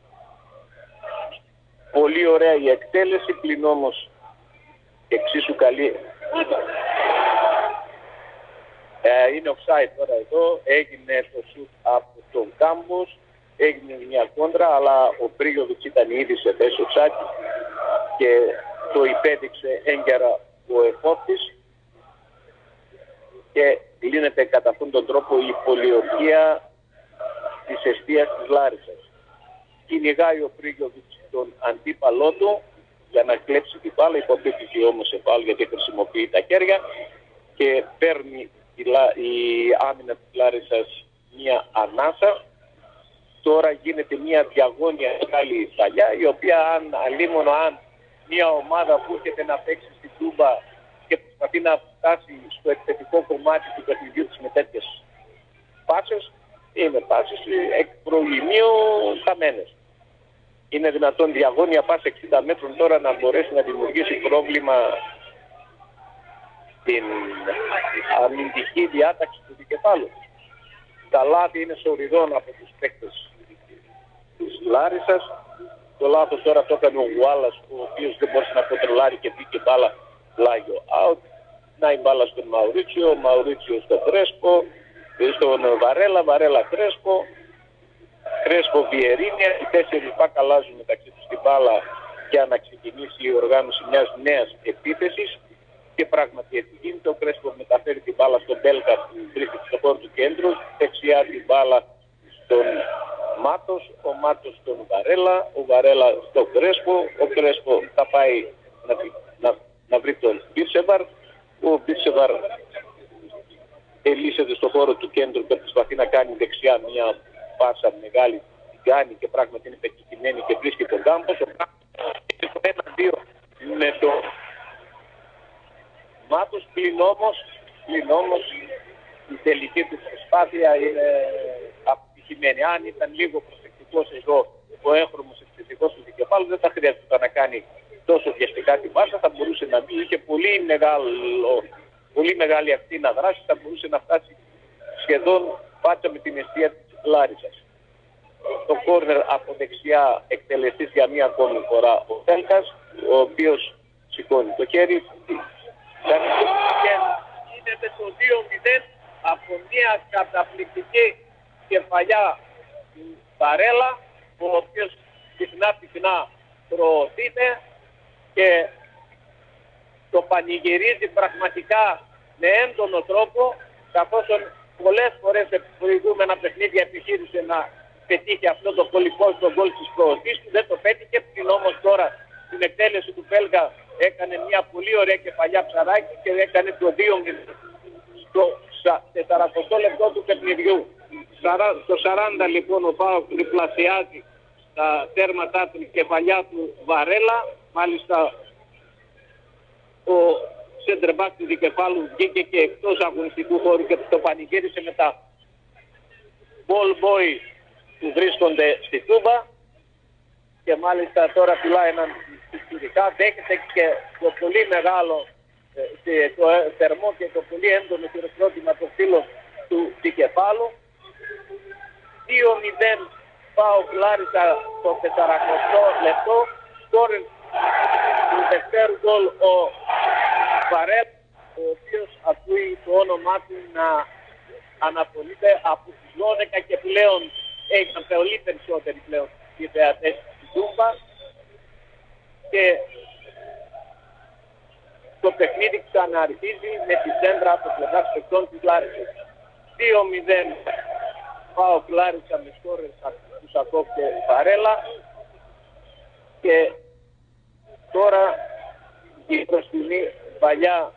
Πολύ ωραία η εκτέλεση, πλην όμως εξίσου καλή. Είναι offside τώρα εδώ, έγινε το σουτ από τον Κάμπος, έγινε μια κόντρα, αλλά ο Πρίγιοβιτς ήταν ήδη σε θέση offside και το υπέδειξε έγκαιρα ο επόπτης και λύνεται κατά αυτόν τον τρόπο η πολιορκία της εστίας της Λάρισσας. Κυνηγάει ο Πρίγιοβιτς τον αντίπαλό του για να κλέψει την μπάλα, υποπίπτει όμως επάλ γιατί χρησιμοποιεί τα χέρια και παίρνει η άμυνα της Λάρισσας μια ανάσα. Τώρα γίνεται μια διαγώνια μεγάλη παλιά, η οποία αν μια ομάδα που έρχεται να παίξει στην Τούμπα και προσπαθεί να φτάσει στο επιθετικό κομμάτι του παιχνιδιού της με τέτοιες πάσες, είναι πάσες εκ προημίου χαμένες. Είναι δυνατόν διαγώνια πάσα 60 μέτρων τώρα να μπορέσει να δημιουργήσει πρόβλημα στην αμυντική διάταξη του δικεφάλου. Τα λάθη είναι σοριδών από τους παίκτες της Λάρισσας. Το λάθος τώρα το έκανε ο Γουάλας, ο οποίος δεν μπορούσε να κοντρολάρει και μπήκε μπάλα πλάγιο out. Να η μπάλα στον Μαουρίτσιο, Μαουρίτσιο στον Κρέσπο, στον Βαρέλα Κρέσπο, Κρέσπο Βιερίνια. Οι τέσσερις πάκ αλλάζουν μεταξύ τους την μπάλα για να ξεκινήσει η οργάνωση μιας νέας επίθεσης. Και πράγματι έτσι γίνεται. Ο Κρέσπο μεταφέρει την μπάλα στον Μπέλκα που βρίσκεται στο χώρο του κέντρου, δεξιά την μπάλα στον Μάτος, ο Μάτος στον Βαρέλα, ο Βαρέλα στον Κρέσπο, ο Κρέσπο θα πάει να βρει τον Πίρσεβαρ, ο Πίρσεβαρ ελίσσεται στο χώρο του κέντρου και προσπαθεί να κάνει δεξιά μια πάσα μεγάλη, την κάνει και πράγματι είναι πετυχημένη και βρίσκει τον Κάμπος. Ο Κάμπος είναι το 1-2 με το Μάτος, πλην όμως η τελική του προσπάθεια είναι αποτυχημένη. Αν ήταν λίγο προσεκτικός εδώ ο έγχρωμος επιθετικός του δικεφάλου, δεν θα χρειάζεται να κάνει τόσο βιαστικά την πάσα, θα μπορούσε να μπει, είχε πολύ μεγάλη αυτή να δράσει, θα μπορούσε να φτάσει σχεδόν πάτσα με την εστία της Λάρισσας. Το κόρνερ από δεξιά εκτελεστής για μία ακόμη φορά ο Τέλκας, ο οποίος σηκώνει το χέρι. Γίνεται το 2-0 από μια καταπληκτική κεφαλιά του Βαρέλα, ο οποίος συχνά προωθείται και το πανηγυρίζει πραγματικά με έντονο τρόπο, καθώς πολλές φορές σε προηγούμενα παιχνίδια επιχείρησε να πετύχει αυτό το πολυκόστο γκολ της προωθής του, δεν το πέτυχε, πριν όμως τώρα την εκτέλεση του Πέλγα έκανε μια πολύ ωραία κεφαλιά Ψαράκη και έκανε το 2-0 στο 40 λεπτό του παιχνιδιού. Στο 40 λοιπόν ο ΠΑΟΚ διπλασιάζει τα τέρματά του, κεφαλιά του Βαρέλα. Μάλιστα ο center back του δικεφάλου βγήκε και εκτός αγωνιστικού χώρου και το πανηγύρισε με τα ball boy που βρίσκονται στη Τούμπα. Και μάλιστα τώρα φυλάει έναν ιστορικά, δέχεται και το πολύ μεγάλο, το θερμό και το πολύ έντονο χειροκρότημα των φίλων του δικεφάλου. 2-0 ΠΑΟΚ Λάρισα στο 40 λεπτό. Σκόρερ του δευτέρου γκολ ο Βαρέλ, ο οποίος ακούει το όνομά του να αναφωνείται από τις 12 και πλέον έγιναν πολύ περισσότεροι πλέον οι θεατές στην Τούμπα και το παιχνίδι ξαναρχίζει με τη σέντρα από πλευράς παικτών της Λάρισσας. 2-0 ΠΑΟΚ Λάρισα με σκόρες του Σακόφ και Βαρέλα. Και τώρα η προστινή παλιά,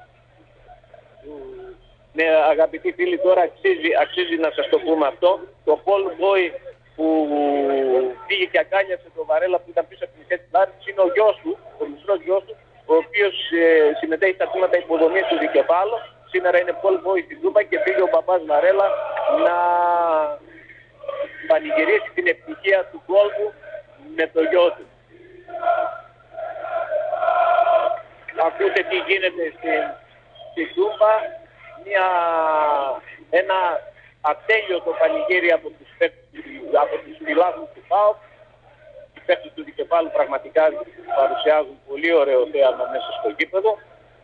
ναι αγαπητοί φίλοι, τώρα αξίζει να σας το πούμε αυτό. Το Paul Boy που πήγε και αγκάλιασε τον Βαρέλα που ήταν πίσω από την θέση της Λάρισας είναι ο γιος του, ο μικρός γιος του, ο οποίος συμμετέχει στα τμήματα υποδομής του δικεφάλου. Σήμερα είναι Paul Boy στην Τούμπα και πήγε ο παπάς Βαρέλα να πανηγυρίσει την επιτυχία του κόλπου με το γιο του. Ακούτε τι γίνεται στην Τούμπα, ένα ατέλειωτο πανηγύρι από τους φιλάθλους του ΠΑΟΚ. Οι παίκτες του δικεφάλου πραγματικά παρουσιάζουν πολύ ωραίο θέαμα μέσα στο γήπεδο.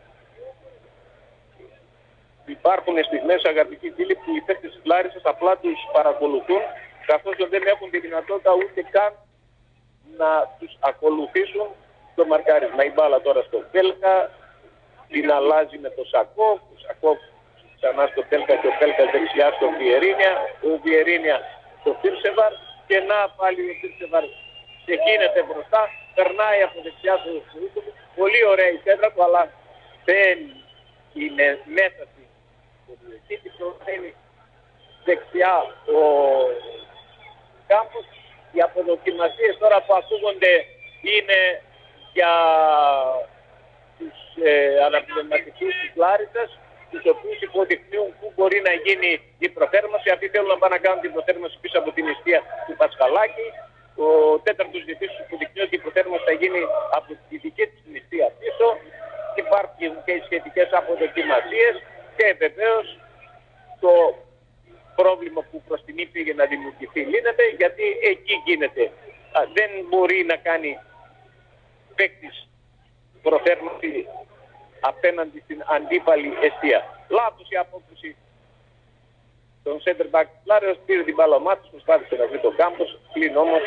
Υπάρχουν στιγμές, αγαπητοί φίλοι, που οι παίκτες της Λάρισσας απλά τους παρακολουθούν, καθώς δεν έχουν τη δυνατότητα ούτε καν να τους ακολουθήσουν το μαρκάρισμα. Η μπάλα τώρα στο Πέλκα, την αλλάζει με το Σακόφ, ο Σακόφ ξανά στο Πέλκα και ο Πέλκας δεξιά στο Βιερίνια, ο Βιερίνια στο Πίρσεβαρ και να πάλι ο Πίρσεβαρ ξεκίνεται μπροστά, περνάει από δεξιά στο Ρούκοβι. Πολύ ωραία η σέντρα του, αλλά δεν είναι μέσα στην περιοχή, προβαίνει δεξιά ο Κάμπος. Οι αποδοκιμασίες τώρα που ακούγονται είναι για τους αναπληρωματικούς της Λάρισσας, τους οποίους υποδεικνύουν πού μπορεί να γίνει η προθέρμανση. Αυτοί θέλουν να πάνε να κάνουν την προθέρμανση πίσω από την νηστεία του Πασχαλάκη. Ο τέταρτος διευθυντής του υποδεικνύει ότι η προθέρμανση θα γίνει από τη δική της νηστεία πίσω. Υπάρχουν και οι σχετικές αποδοκιμασίες και βεβαίως το πρόβλημα που προς την πήγε να δημιουργηθεί λύνεται, γιατί εκεί γίνεται. Δεν μπορεί να κάνει παίκτης προθέρμανση απέναντι στην αντίπαλη εστία. Λάθος η απόκριση των center back Λάρισσας, πήρε την μπάλα ο Μάτος, προσπάθησε να βρει τον Κάμπος, πλην όμως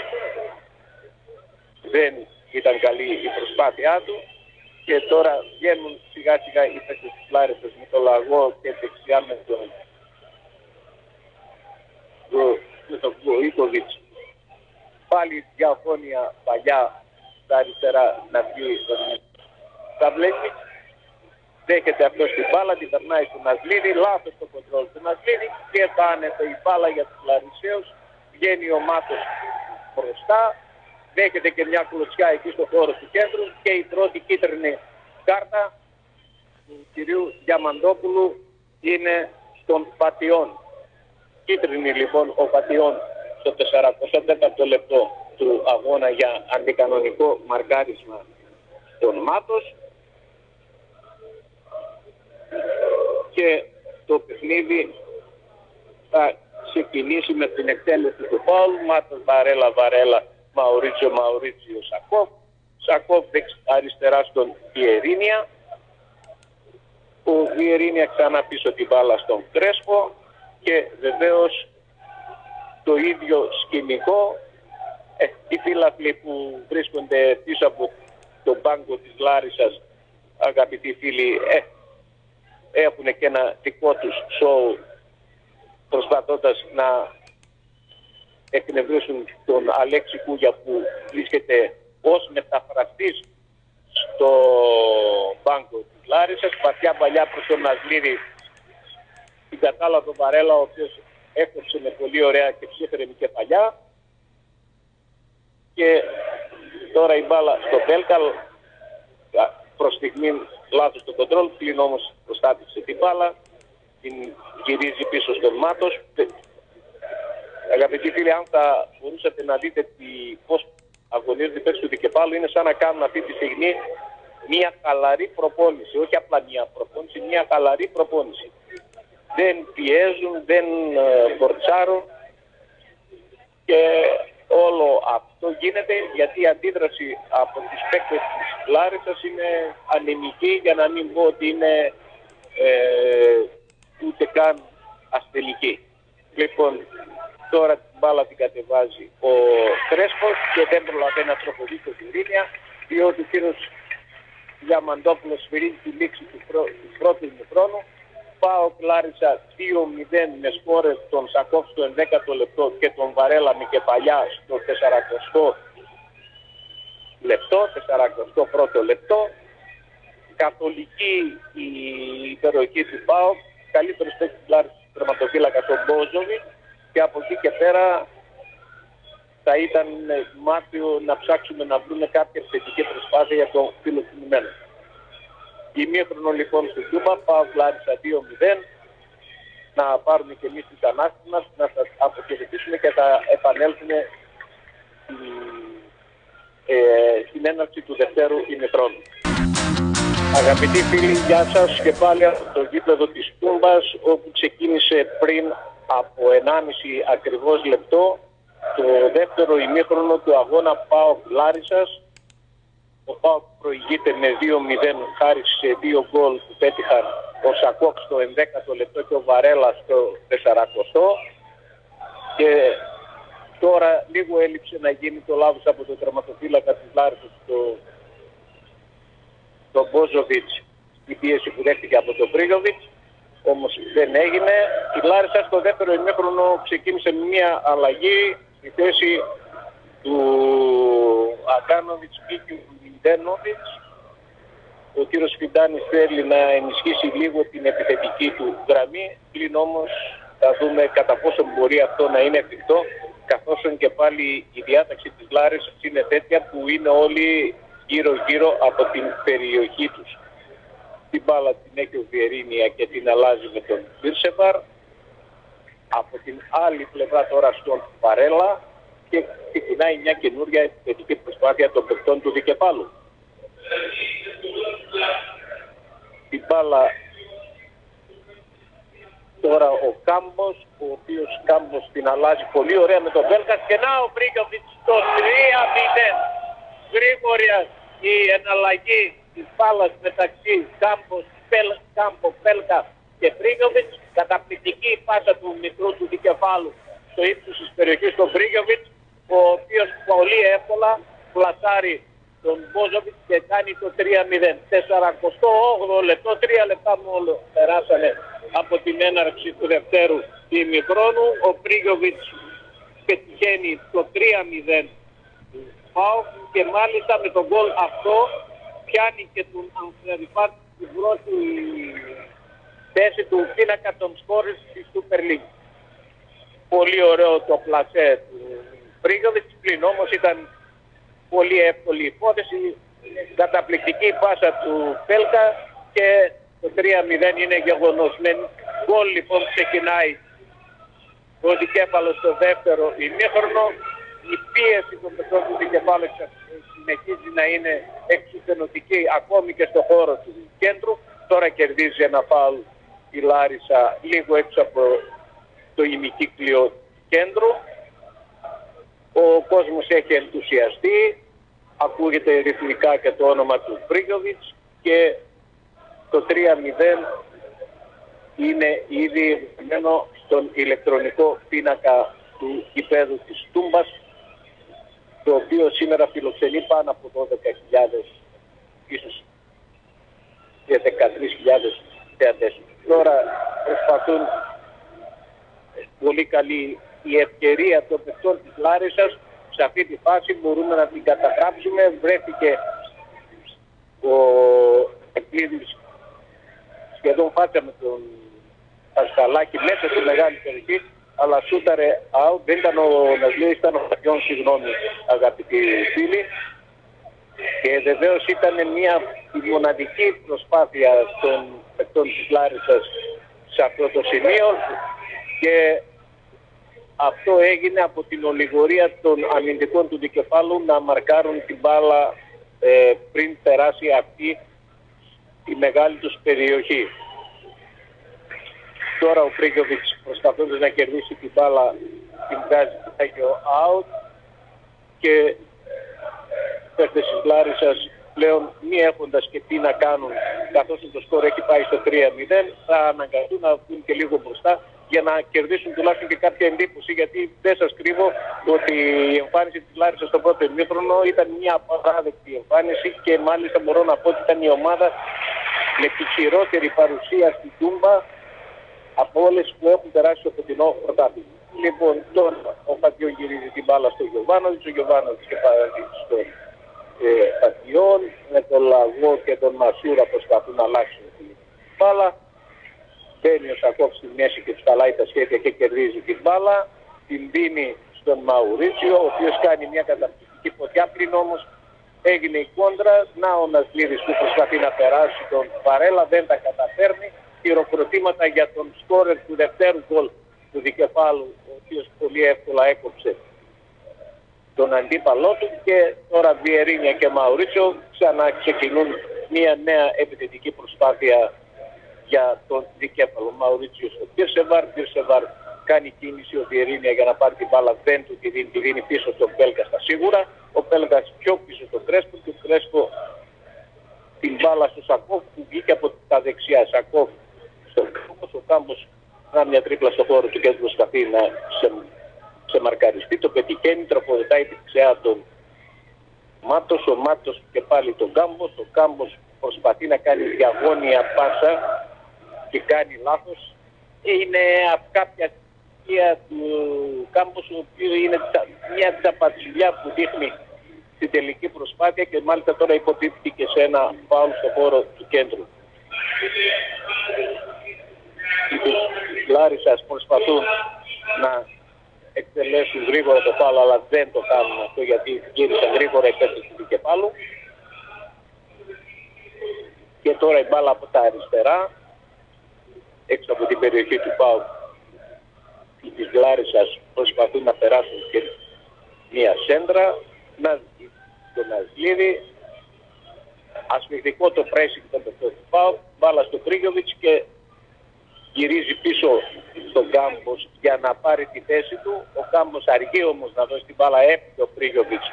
δεν ήταν καλή η προσπάθειά του και τώρα βγαίνουν σιγά σιγά οι παίκτες της Λάρισσας με το Λαγό και δεξιά με τον Βοήτοβιτς. Πάλι διαφώνια παλιά στα αριστερά να βγει τον Σταυλέκη. Δέχεται αυτός την μπάλα, την περνάει στον Νασλίδη, λάθος το κοντρόλ του Νασλίδη και πάνεται η μπάλα για τους Λαρισαίους. Βγαίνει ο Μάτος μπροστά, δέχεται και μια κλωτσιά εκεί στο χώρο του κέντρου και η πρώτη κίτρινη κάρτα του κυρίου Διαμαντόπουλου είναι στον Πατιών. Κίτρινη λοιπόν ο Πατιών στο 44ο λεπτό του αγώνα για αντικανονικό μαρκάρισμα στον Μάτος. Και το παιχνίδι θα ξεκινήσει με την εκτέλεση του φάουλ. Μάτος Βαρέλα, Μαουρίτσιο Σακόφ. Σακόφ αριστερά στον Βιερίνια. Ο Βιερίνια ξανά πίσω την μπάλα στον Κρέσπο και βεβαίως το ίδιο σκηνικό. Οι φύλαθλοι που βρίσκονται πίσω από τον πάγκο της Λάρισσας, αγαπητοί φίλοι, έχουν και ένα δικό τους σοου προσπαθώντας να εκνευρίσουν τον Αλέξη Κούγια που βρίσκεται ως μεταφραστής στο μπάνκο της Λάρισσας, βαθιά παλιά προς τον Ασλίδη, την κατάλαβε τον Βαρέλα, ο οποίος έκοψε με πολύ ωραία και ψύχρεμη και παλιά. Και τώρα η μπάλα στο Μπέλκαλ, προς στιγμή λάθος στο κοντρόλ, πλην όμως προστάτησε την μπάλα, την γυρίζει πίσω στον Μάτος. Αγαπητοί φίλοι, αν θα μπορούσατε να δείτε πώς αγωνίζονται οι παίκτες του Δικεπάλου, είναι σαν να κάνουν αυτή τη στιγμή μια χαλαρή προπόνηση, όχι απλά μια προπόνηση, μια χαλαρή προπόνηση. Δεν πιέζουν, δεν φορτσάρουν και όλο αυτό γίνεται γιατί η αντίδραση από τους παίκτες της Λάρισσας είναι ανεμική, για να μην πω ότι είναι ούτε καν ασθενική. Λοιπόν, τώρα την μπάλα την κατεβάζει ο Κρέσπος και δεν προλαβαίνει να τροφοδεί το Ειρήνια, διότι ο κύριος Διαμαντόπουλος σφυρίζει τη λήξη του πρώτου χρόνου. ΠΑΟΚ Λάρισα 2-0 με σκόρες τον Σακόφ στο 11ο λεπτό και τον Βαρέλα με κεφαλιά στο 40ο λεπτό, 41ο λεπτό. Καθολική η υπεροχή του ΠΑΟΚ, καλύτερος παίκτης της Λάρισσας τερματοφύλακα τον Μπόζοβι, και από εκεί και πέρα θα ήταν μάτιο να ψάξουμε να βρούμε κάποια θετική προσπάθεια για τον φιλοξενημένο. Ημίχρονο λοιπόν στην Τούμπα, ΠΑΟΚ Λάρισα 2-0. Να πάρουμε και εμείς τις ανάστες μας, να σας αποχαιρετήσουμε και θα επανέλθουμε στην έναρξη του δευτέρου ημιχρόνου. Αγαπητοί φίλοι, γεια σας και πάλι από το γήπεδο της Τούμπας, όπου ξεκίνησε πριν από 1,5 ακριβώς λεπτό το δεύτερο ημίχρονο του αγώνα ΠΑΟΚ Λάρισσας. Ο ΠΑΟΚ προηγείται με 2-0 χάρη σε 2 γκολ που πέτυχαν ο Σακόκ στο 11ο λεπτό και ο Βαρέλα στο 40ο. Και τώρα λίγο έλειψε να γίνει το λάθος από τον τερματοφύλακα της Λάρισσας, τον Μπόζοβιτς, η πίεση που δέχτηκε από τον Μπρίγοβιτς, όμως δεν έγινε. Η Λάρισα στο δεύτερο ημίχρονο ξεκίνησε με μια αλλαγή στη θέση του Ακάνοβιτς Μίκιου Μιντένοβιτς. Ο κύριος Φιντάνης θέλει να ενισχύσει λίγο την επιθετική του γραμμή, πλην όμως θα δούμε κατά πόσο μπορεί αυτό να είναι εφικτό, καθώς και πάλι η διάταξη της Λάρισσας είναι τέτοια που είναι όλοι γύρω-γύρω από την περιοχή τους. Την μπάλα την έχει ο Βιερίνια και την αλλάζει με τον Πίρσεβαρ. Από την άλλη πλευρά τώρα στον Βαρέλα και ξεκινάει μια καινούρια επιθετική προσπάθεια των παιχτών του Δικεπάλου. Την μπάλα τώρα ο Κάμπος, ο οποίος Κάμπος την αλλάζει πολύ ωραία με τον Βέλκας και να ο Μπρίγκοβιτς στο 3-0. Γρήγορια η εναλλαγή της μπάλας μεταξύ Κάμπο, Πέλκα και Μπρίγκοβιτς. Καταπληκτική πάσα του μικρού του Δικεφάλου στο ύψος της περιοχής του Μπρίγκοβιτς, ο οποίος πολύ εύκολα πλασάρει τον Μπόζοβιτς και κάνει το 3-0. 48ο λεπτό, 3 λεπτά μόνο περάσανε από την έναρξη του δευτέρου ημιχρόνου. Ο Μπρίγκοβιτς πετυχαίνει το 3-0 και μάλιστα με τον γκολ αυτό πιάνει και τον Αμφεριφάτ στην πρώτη θέση του πίνακα των σκόρες της Super League. Πολύ ωραίο το πλασέ του Μπρίγκοβιτς, πλην όμως ήταν πολύ εύκολη υπόθεση. Καταπληκτική πάσα του Πέλκα και το 3-0 είναι γεγονός. Με γκολ λοιπόν ξεκινάει ο Δικέφαλος στο δεύτερο ημίχρονο. Η πίεση των παιχτών του Δικεφάλου συνεχίζει να είναι εξουθενωτική ακόμη και στο χώρο του κέντρου. Τώρα κερδίζει ένα φάουλ η Λάρισα λίγο έξω από το ημικύκλιο κέντρου. Ο κόσμος έχει ενθουσιαστεί, ακούγεται ρυθμικά και το όνομα του Μπρίγκοβιτς και το 3-0 είναι ήδη μένω στον ηλεκτρονικό πίνακα του γηπέδου της Τούμπας, το οποίο σήμερα φιλοξενεί πάνω από 12.000, ίσως και 13.000 θεατές. Τώρα προσπαθούν, πολύ καλή η ευκαιρία των παιχτών της Λάρισσας, σε αυτή τη φάση μπορούμε να την καταγράψουμε. Βρέθηκε ο Ευκλήδης σχεδόν φάτσα με τον Πασχαλάκη μέσα στη μεγάλη περιοχή, αλλά σούταρε out. Δεν ήταν ο Νασλίδης, ήταν ο Φαγιών, συγγνώμη αγαπητοί φίλοι. Και βεβαίως ήταν μια μοναδική προσπάθεια των παικτών της Λάρισσας σε αυτό το σημείο και αυτό έγινε από την ολιγορία των αμυντικών του δικεφάλου να μαρκάρουν την μπάλα πριν περάσει αυτή η μεγάλη τους περιοχή. Τώρα ο Πρίγιοβιτς προσπαθώντας να κερδίσει την μπάλα την βγάζει το Άγιο out και παίκτες της Λάρισσας πλέον μη έχοντας και τι να κάνουν καθώς το σκορ έχει πάει στο 3-0 θα αναγκαστούν να βγουν και λίγο μπροστά για να κερδίσουν τουλάχιστον και κάποια εντύπωση, γιατί δεν σας κρύβω ότι η εμφάνιση της Λάρισσας στο πρώτο ημίχρονο ήταν μια απαράδεκτη εμφάνιση και μάλιστα μπορώ να πω ότι ήταν η ομάδα με τη χειρότερη παρουσία στη Τούμπα από όλες που έχουν περάσει στο φετινό πρωτάθλημα. Λοιπόν, τώρα ο Φατιών γυρίζει την μπάλα στο Γιωβάνοβιτς, ο Γιωβάνοβιτς και παραδείγει στο Φατιών, με τον Λαγό και τον Μασούρα προσπαθούν να αλλάξουν την μπάλα. Μπαίνει ο Σακόφ στη μέση και του καλάει τα σχέδια και κερδίζει την μπάλα. Την δίνει στον Μαουρίτσιο, ο οποίος κάνει μια καταπληκτική φωτιά. Πριν όμως έγινε η κόντρα. Να ο Νασλίδης που προσπαθεί να περάσει τον Βαρέλα, δεν τα καταφέρνει. Χειροκροτήματα για τον σκόρερ του δευτέρου γκολ του δικεφάλου, ο οποίος πολύ εύκολα έκοψε τον αντίπαλό του. Και τώρα Βιερίνια και Μαουρίτσιο ξανά ξεκινούν μια νέα επιθετική προσπάθεια για τον δικέφαλο. Μαουρίτσιο στο Πίρσεβαρ κάνει κίνηση, ο Βιερίνια για να πάρει την μπάλα δεν του τη δίνει πίσω στον Πέλκα στα σίγουρα. Ο Πέλκας πιο πίσω στον Κρέσπο και ο Κρέσπο την μπάλα στο Σακόφ που βγήκε από τα δεξιά. Σακόφ στον Κάμπος, ο Κάμπος κάνει μια τρίπλα στο χώρο του και προσπαθεί να σε μαρκαριστεί. Το πετυχαίνει, τροφοδοτάει την ξέα τον Μάτος, ο Μάτος και πάλι τον Κάμπος. Ο Κάμπος προσπαθεί να κάνει διαγώνια πάσα και κάνει λάθος. Είναι από κάποια στοιχεία του Κάμπος, ο οποίος είναι μια τσαπατσιλιά που δείχνει στην τελική προσπάθεια και μάλιστα τώρα υποτίθεται σε ένα φάουλ στο χώρο του κέντρου. Οι Λάρισσας προσπαθούν να εκτελέσουν γρήγορα το φάουλ, αλλά δεν το κάνουν αυτό γιατί γύρισαν γρήγορα οι παίκτες του δικεφάλου. Και τώρα η μπάλα από τα αριστερά, έξω από την περιοχή του ΠΑΟΚ και της Λάρισσας προσπαθούν να περάσουν και μία σέντρα, να τον Νασλίδη, ασφιχτικό το pressing των παιχτών του ΠΑΟΚ, μπάλα στο Πρίγιοβιτς και γυρίζει πίσω στον Κάμπος για να πάρει τη θέση του. Ο Κάμπος αργεί όμως να δώσει την μπάλα, έπειτα ο Πρίγιοβιτς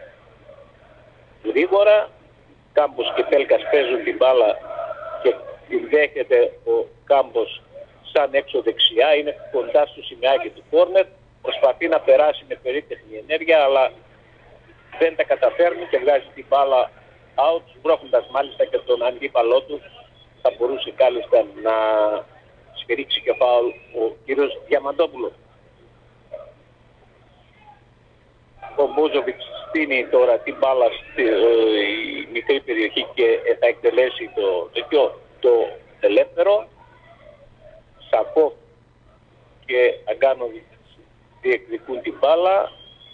γρήγορα. Κάμπος και Πέλκας παίζουν την μπάλα και την δέχεται ο Κάμπος σαν έξω δεξιά, είναι κοντά στο σημειάκι του κόρνερ, προσπαθεί να περάσει με περίτεχνη ενέργεια αλλά δεν τα καταφέρνει και βγάζει την μπάλα out, σπρώχνοντας μάλιστα και τον αντίπαλό του. Θα μπορούσε κάλλιστα να σφυρίξει και φάουλ ο κύριος Διαμαντόπουλος. Ο Μπούζοβιτς στείνει τώρα την μπάλα στη μικρή περιοχή και θα εκτελέσει το ελεύθερο. Σακόφ και Αγκάνοβιτς διεκδικούν την μπάλα.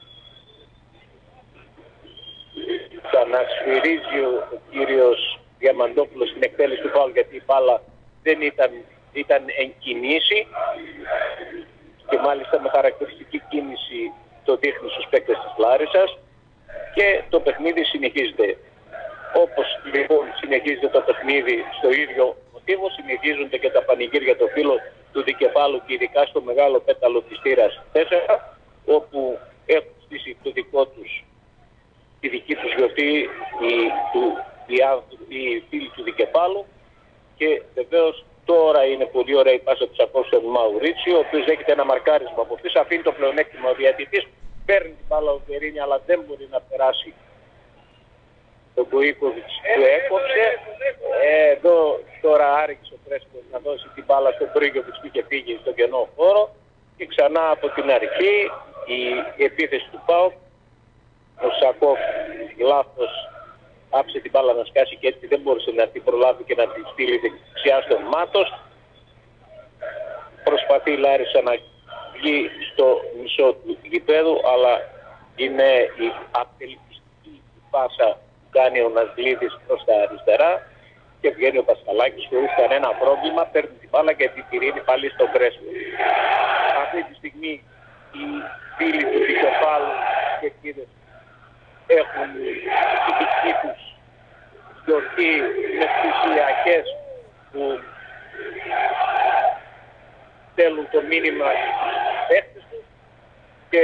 Ξανασφυρίζει ο κύριος Διαμαντόπουλος στην εκτέλεση του φάουλ γιατί η μπάλα δεν ήταν εν κινήσει και μάλιστα με χαρακτηριστική κίνηση το δείχνει στους παίκτες της Λάρισσας και το παιχνίδι συνεχίζεται. Όπως λοιπόν συνεχίζεται το παιχνίδι στο ίδιο μοτίβο, συνεχίζονται και τα πανηγύρια το φύλλο του δικεφάλου και ειδικά στο μεγάλο πέταλο της θύρας 4, όπου έχουν στήσει το δικό τους, τη δική τους γιορτή οι φίλοι του δικεφάλου και βεβαίως τώρα είναι πολύ ωραία η πάσα της από στον Μαουρίτσιο, ο οποίος δέχεται ένα μαρκάρισμα από πίσω, αφήνει το πλεονέκτημα ο διαιτητής, παίρνει την μπάλα ο Βιερίνια αλλά δεν μπορεί να περάσει τον Γκοϊκόβιτς που έκοψε. Εδώ τώρα άργησε ο Κρέσπος να δώσει την μπάλα στον Πρίγιοβιτς που είχε φύγει στον κενό χώρο και ξανά από την αρχή η επίθεση του ΠΑΟΚ. Ο Σακόφ λάθος άφησε την μπάλα να σκάσει και έτσι δεν μπορούσε να την προλάβει και να την στείλει δεξιά στον Μάτος. Προσπαθεί η Λάρισα να βγει στο μισό του γηπέδου, αλλά είναι η απελπιστική πάσα που κάνει ο Ναζλίδης προς τα αριστερά και βγαίνει ο Πασχαλάκης χωρίς κανένα πρόβλημα, παίρνει την μπάλα και την πυρήνει πάλι στον Κρέσπο. Αυτή τη στιγμή οι φίλοι του δικαιοφάλου και εκείνες έχουν τη δική τους γιορτή με θυσιακές που στέλνουν το μήνυμα στους παίκτες τους και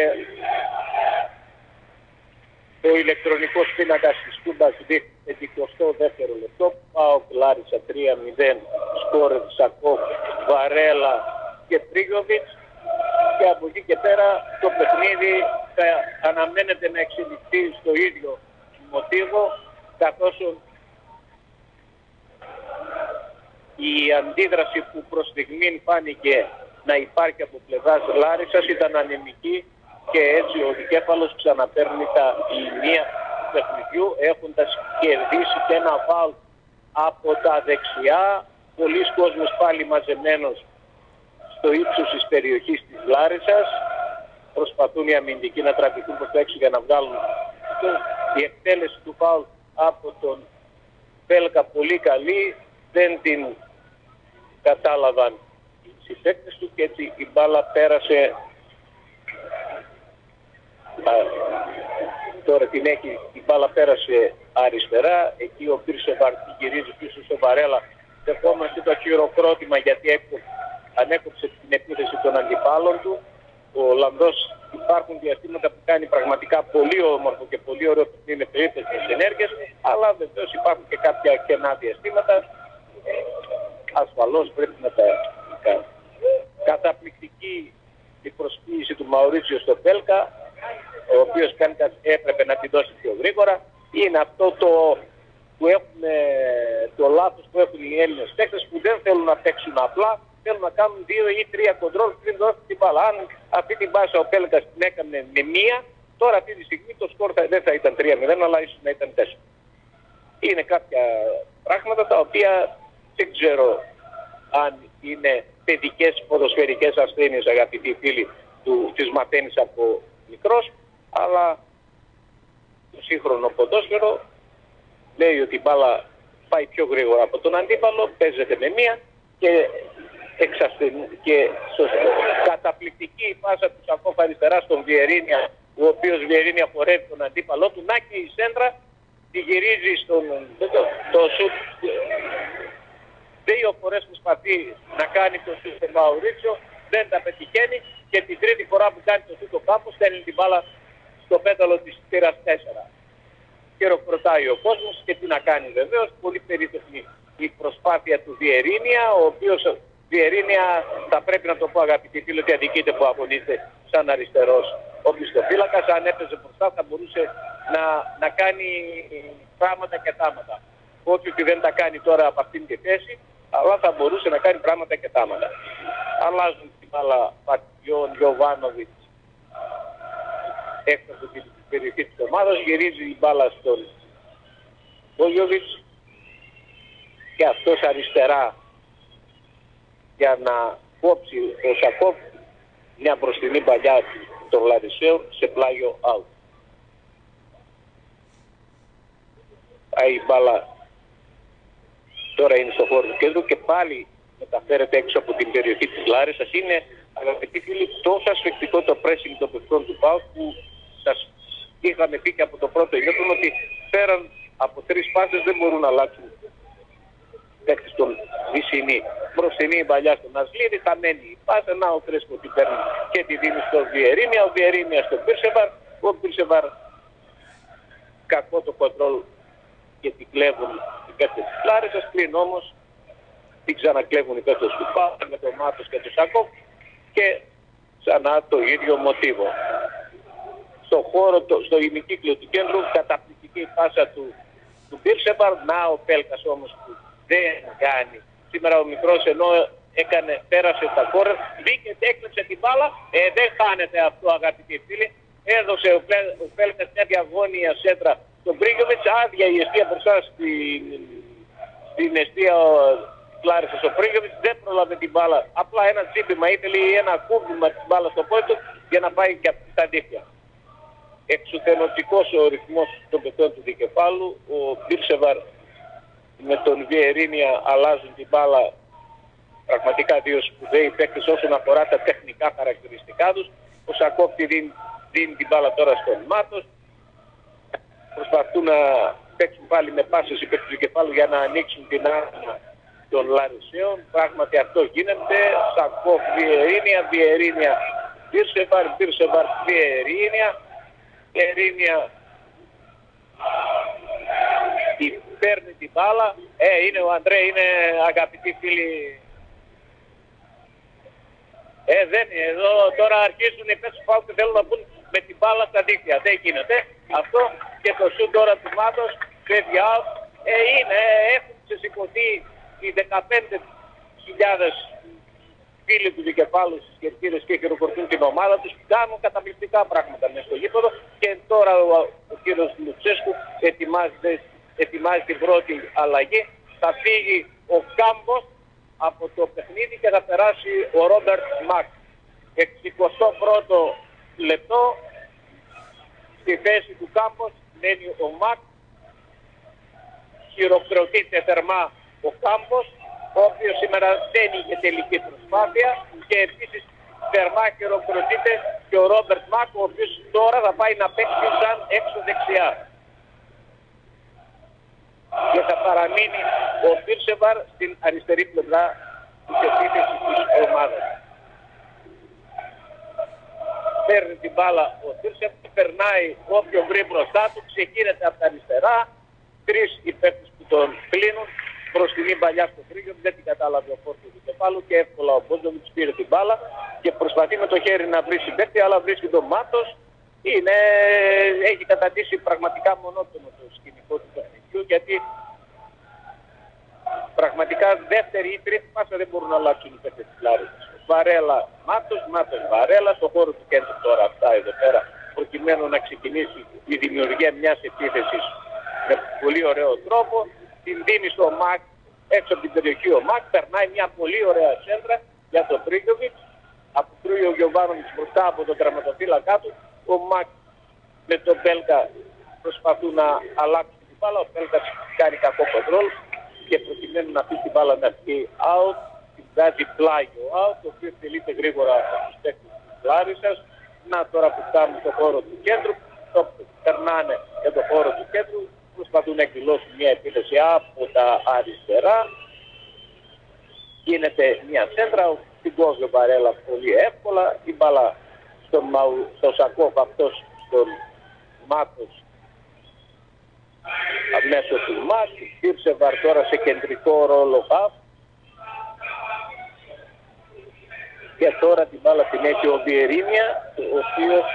ο ηλεκτρονικός πίνακας της Τούμπας δείχνει 22ο λεπτό. ΠΑΟΚ Λάρισα 3-0, σκόρερ Σακόφ, Βαρέλα και Τρίγιοβιτς, και από εκεί και πέρα το παιχνίδι θα αναμένεται να εξελιχθεί στο ίδιο μοτίβο, καθώς η αντίδραση που προς στιγμήν φάνηκε να υπάρχει από πλευράς Λάρισσας ήταν ανεμική και έτσι ο δικέφαλος ξαναπαίρνει τα ηνία του παιχνιδιού, έχοντας κερδίσει και ένα φάουλ από τα δεξιά. Πολλοί κόσμος πάλι μαζεμένος στο ύψος της περιοχής της Λάρισσας. Προσπαθούν οι αμυντικοί να τραβηθούν προς τα έξω για να βγάλουν η εκτέλεση του φάουλ από τον Πέλκα πολύ καλή. Δεν την κατάλαβαν οι συμπαίκτες του και έτσι η μπάλα πέρασε. Τώρα την έχει, η μπάλα πέρασε αριστερά. Εκεί ο Πίρσεβαρ γυρίζει πίσω στο Βαρέλα. Δεχόμαστε το χειροκρότημα γιατί ανέκοψε την επίθεση των αντιπάλων του. Ο Ολλανδός υπάρχουν διαστήματα που κάνει πραγματικά πολύ όμορφο και πολύ ωραίο παιχνίδι με περίπτωσες ενέργειες, αλλά βεβαίως υπάρχουν και κάποια κενά διαστήματα. Ασφαλώς πρέπει να τα κάνει. Καταπληκτική η προσποίηση του Μαουρίτσιο στο Πέλκα, ο οποίος έπρεπε να την δώσει πιο γρήγορα. Είναι αυτό που έχουν, το λάθος που έχουν οι Έλληνες παίκτες, που δεν θέλουν να παίξουν απλά, θέλουν να κάνουν 2 ή 3 κοντρόλ πριν δώσουν την μπάλα. Αν αυτή την πάσα ο Πέλκας την έκανε με 1, τώρα αυτή τη στιγμή το σκορ δεν θα ήταν 3-0, αλλά ίσως να ήταν 4. Είναι κάποια πράγματα τα οποία δεν ξέρω αν είναι παιδικές ποδοσφαιρικές ασθένειες, αγαπητοί φίλοι, τις μαθαίνεις από μικρός, αλλά το σύγχρονο ποδόσφαιρο λέει ότι η μπάλα πάει πιο γρήγορα από τον αντίπαλο, παίζεται με 1 και καταπληκτική η πάσα του Σακόφ αριστερά στον Βιερίνια, ο οποίος Βιερίνια χορεύει τον αντίπαλό του, να και η σέντρα τη γυρίζει το σουτ. 2 φορές προσπαθεί να κάνει το σουτ στο Μαουρίτσιο, δεν τα πετυχαίνει και την τρίτη φορά που κάνει το σουτ ο Κάμπος στέλνει την μπάλα στο πέταλο της θύρας 4. Χειροκροτάει ο κόσμος και τι να κάνει βεβαίως, πολύ περίπτωση η προσπάθεια του Βιερίνια, ο οποίος Βιερίνια θα πρέπει να το πω αγαπητοί φίλοι ότι αδικείται που αγωνίζεται σαν αριστερός οπισθοφύλακας. Αν έπαιζε μπροστά θα μπορούσε να κάνει πράγματα και τάματα. Όχι ότι δεν τα κάνει τώρα από αυτήν τη θέση, αλλά θα μπορούσε να κάνει πράγματα και τάματα. Αλλάζουν την μπάλα Πατιών, Γιωβάνοβιτς έξω από την περιοχή της ομάδας, γυρίζει η μπάλα στον Μπόγιοβιτς και αυτός αριστερά για να κόψει ο Σακόφ μια μπροστινή παλιά των Λαρισαίων σε πλάγιο out. Η μπάλα τώρα είναι στο χώρο του κέντρου και πάλι μεταφέρεται έξω από την περιοχή της Λάρισσας. Είναι, αγαπητοί φίλοι, τόσο ασφεκτικό το pressing των παιχτών του ΠΑΟΚ που σας είχαμε πει και από το πρώτο ημίχρονο ότι πέραν από 3 πάσες δεν μπορούν να αλλάξουν παίκτης στον Βυσσινή. Μπροστινή η παλιά στον Ασλίδη, χαμένη η πάσα, να ο Κρέσπο την παίρνει και τη δίνει στο Βιερίνια, ο Βιερίνια στον Πίρσεβαρ, ο Πίρσεβαρ κακό το κοντρόλ και την κλέβουν οι παίκτες της Λάρισσας, πλην όμως την ξανακλέβουν οι παίκτες του ΠΑΟΚ με τον Μάτος και τον Σακόφ και ξανά το ίδιο μοτίβο. Στο χώρο, στο ημικύκλιο του κέντρου, καταπληκτική πάσα του Πίρσεβαρ, να ο Πέλκας όμως που δεν κάνει. Σήμερα ο μικρός ενώ πέρασε τα κόρνερ, μπήκε και έκλεψε την μπάλα, δεν χάνεται αυτό αγαπητοί φίλοι. έδωσε ο Πέλκας μια διαγώνια σέντρα στον Πρίγκοβιτς, άδεια η εστία μπροστά στην εστία Λάρισσας. Ο Πρίγκοβιτς δεν πρόλαβε την μπάλα, απλά ένα τσίπημα ήθελε ή ένα κούμπημα την μπάλα στο πόδι του για να πάει και στα δίχτυα. Εξουθενωτικός ο ρυθμός των παιχτών του δικεφάλου. Ο Μπίρσεβαρ με τον Βιερίνια αλλάζουν την μπάλα, πραγματικά δύο σπουδαίοι παίκτες όσον αφορά τα τεχνικά χαρακτηριστικά τους. Ο Σακόφ δίνει την μπάλα τώρα στον Μάτος. Προσπαθούν να παίξουν πάλι με πάσες οι παίκτες του δικεφάλου για να ανοίξουν την άμυνα των Λαρισαίων. Πράγματι αυτό γίνεται. Σακόφ Βιερίνια, Μπίρσεβαρ Βιερίνια. Παίρνει την μπάλα. Είναι ο Αντρέ, είναι αγαπητοί φίλοι. Δεν είναι. Εδώ τώρα αρχίζουν οι παίκτες που θέλουν να μπουν με την μπάλα στα δίκτυα. Δεν γίνεται αυτό. Και το σουτ τώρα του Μάτος φεύγει out. Έχουν ξεσηκωθεί οι 15.000 φίλοι του δικεφάλου στις κερκίδες και χειροκροτούν την ομάδα τους. Κάνουν καταπληκτικά πράγματα μέσα στο γήπεδο. Και τώρα ο κύριος Λουτσέσκου ετοιμάζει την πρώτη αλλαγή. Θα φύγει ο Κάμπος από το παιχνίδι και θα περάσει ο Ρόμπερτ Μακ. 61ο λεπτό, στη θέση του Κάμπος μένει ο Μακ. Χειροκροτείται θερμά ο Κάμπος, ο οποίος σήμερα δεν είχε τελική προσπάθεια, και επίσης θερμά χειροκροτείται και ο Ρόμπερτ Μακ, ο οποίος τώρα θα πάει να παίξει σαν έξω δεξιά. Και θα παραμείνει ο Μπίρσεβαρ στην αριστερή πλευρά της επίθεσης της ομάδας. Παίρνει την μπάλα ο Μπίρσεβαρ, περνάει όποιον βρει μπροστά του, ξεκίνεται από τα αριστερά. Τρεις οι παίκτες που τον κλείνουν, μπροστινή παλιά στο Φρίγιο, δεν την κατάλαβε ο φόρτος του κεφάλου και εύκολα ο Μπόντοβιτς πήρε την μπάλα και προσπαθεί με το χέρι να βρει συμπαίκτη, αλλά βρίσκει τον Μάτος. Έχει καταντήσει πραγματικά μονότονο το σκηνικό του παιχνιδιού, γιατί πραγματικά δεύτερη ή τρίτη πάσα δεν μπορούν να αλλάξουν οι παίκτες της Λάρισσας. Βαρέλα Μάτος Βαρέλα, στο χώρο του κέντρου τώρα αυτά εδώ πέρα, προκειμένου να ξεκινήσει η δημιουργία μιας επίθεσης με πολύ ωραίο τρόπο. Την δίνει στο Μακ, έξω από την περιοχή ο Μακ, περνάει μια πολύ ωραία σέντρα για τον Πρίγκοβιτς, αποκρούει ο Γιωβάνοβιτς μπροστά από τον τερματοφύλακά του. Ο Μακ με τον Πέλκα προσπαθούν να αλλάξουν την μπάλα. Ο Πέλκας κάνει κακό κοντρόλ και προκειμένου να πει την μπάλα να βγει out, την βγάζει πλάγιο out, το οποίο τελείται γρήγορα από τους παίκτες της Λάρισσας. Να τώρα που φτάνουν στο χώρο του κέντρου, το περνάνε για το χώρο του κέντρου, προσπαθούν να εκδηλώσουν μια επίθεση από τα αριστερά. Γίνεται μια σέντρα, την κόβει ο Βαρέλα πολύ εύκολα, η μπάλα στο Σακόφ, αυτός στον Μάτος μέσω του Μάτ. Μπίρσεβαρ τώρα σε κεντρικό ρόλο χαφ. Και τώρα την μπάλα την έχει ο Βιερίνια, ο οποίος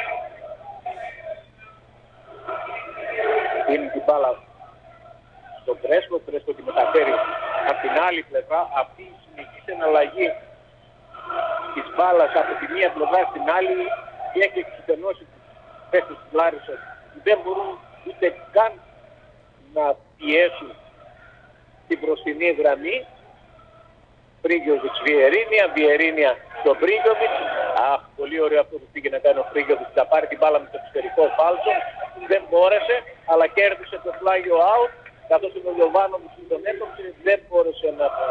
δίνει την μπάλα στον Κρέσκο. Ο Κρέσκο τη μεταφέρει από την άλλη πλευρά. Αυτή η συνεχής εναλλαγή της μπάλας από τη μία πλευρά στην άλλη και έχει εξουθενώσει τους παίκτες της Λάρισσας. Δεν μπορούν ούτε καν να πιέσουν την μπροστινή γραμμή. Πρίγκοβιτς Βιερίνια στον Πρίγκοβιτς. Πολύ ωραίο αυτό που πήγε να κάνει ο Πρίγκοβιτς, να πάρει την μπάλα με το εξωτερικό φάλτσο. Δεν μπόρεσε, αλλά κέρδισε το πλάγιο out, καθώς ο Γιωβάνοβιτς τον έπαιξε, δεν μπόρεσε να το...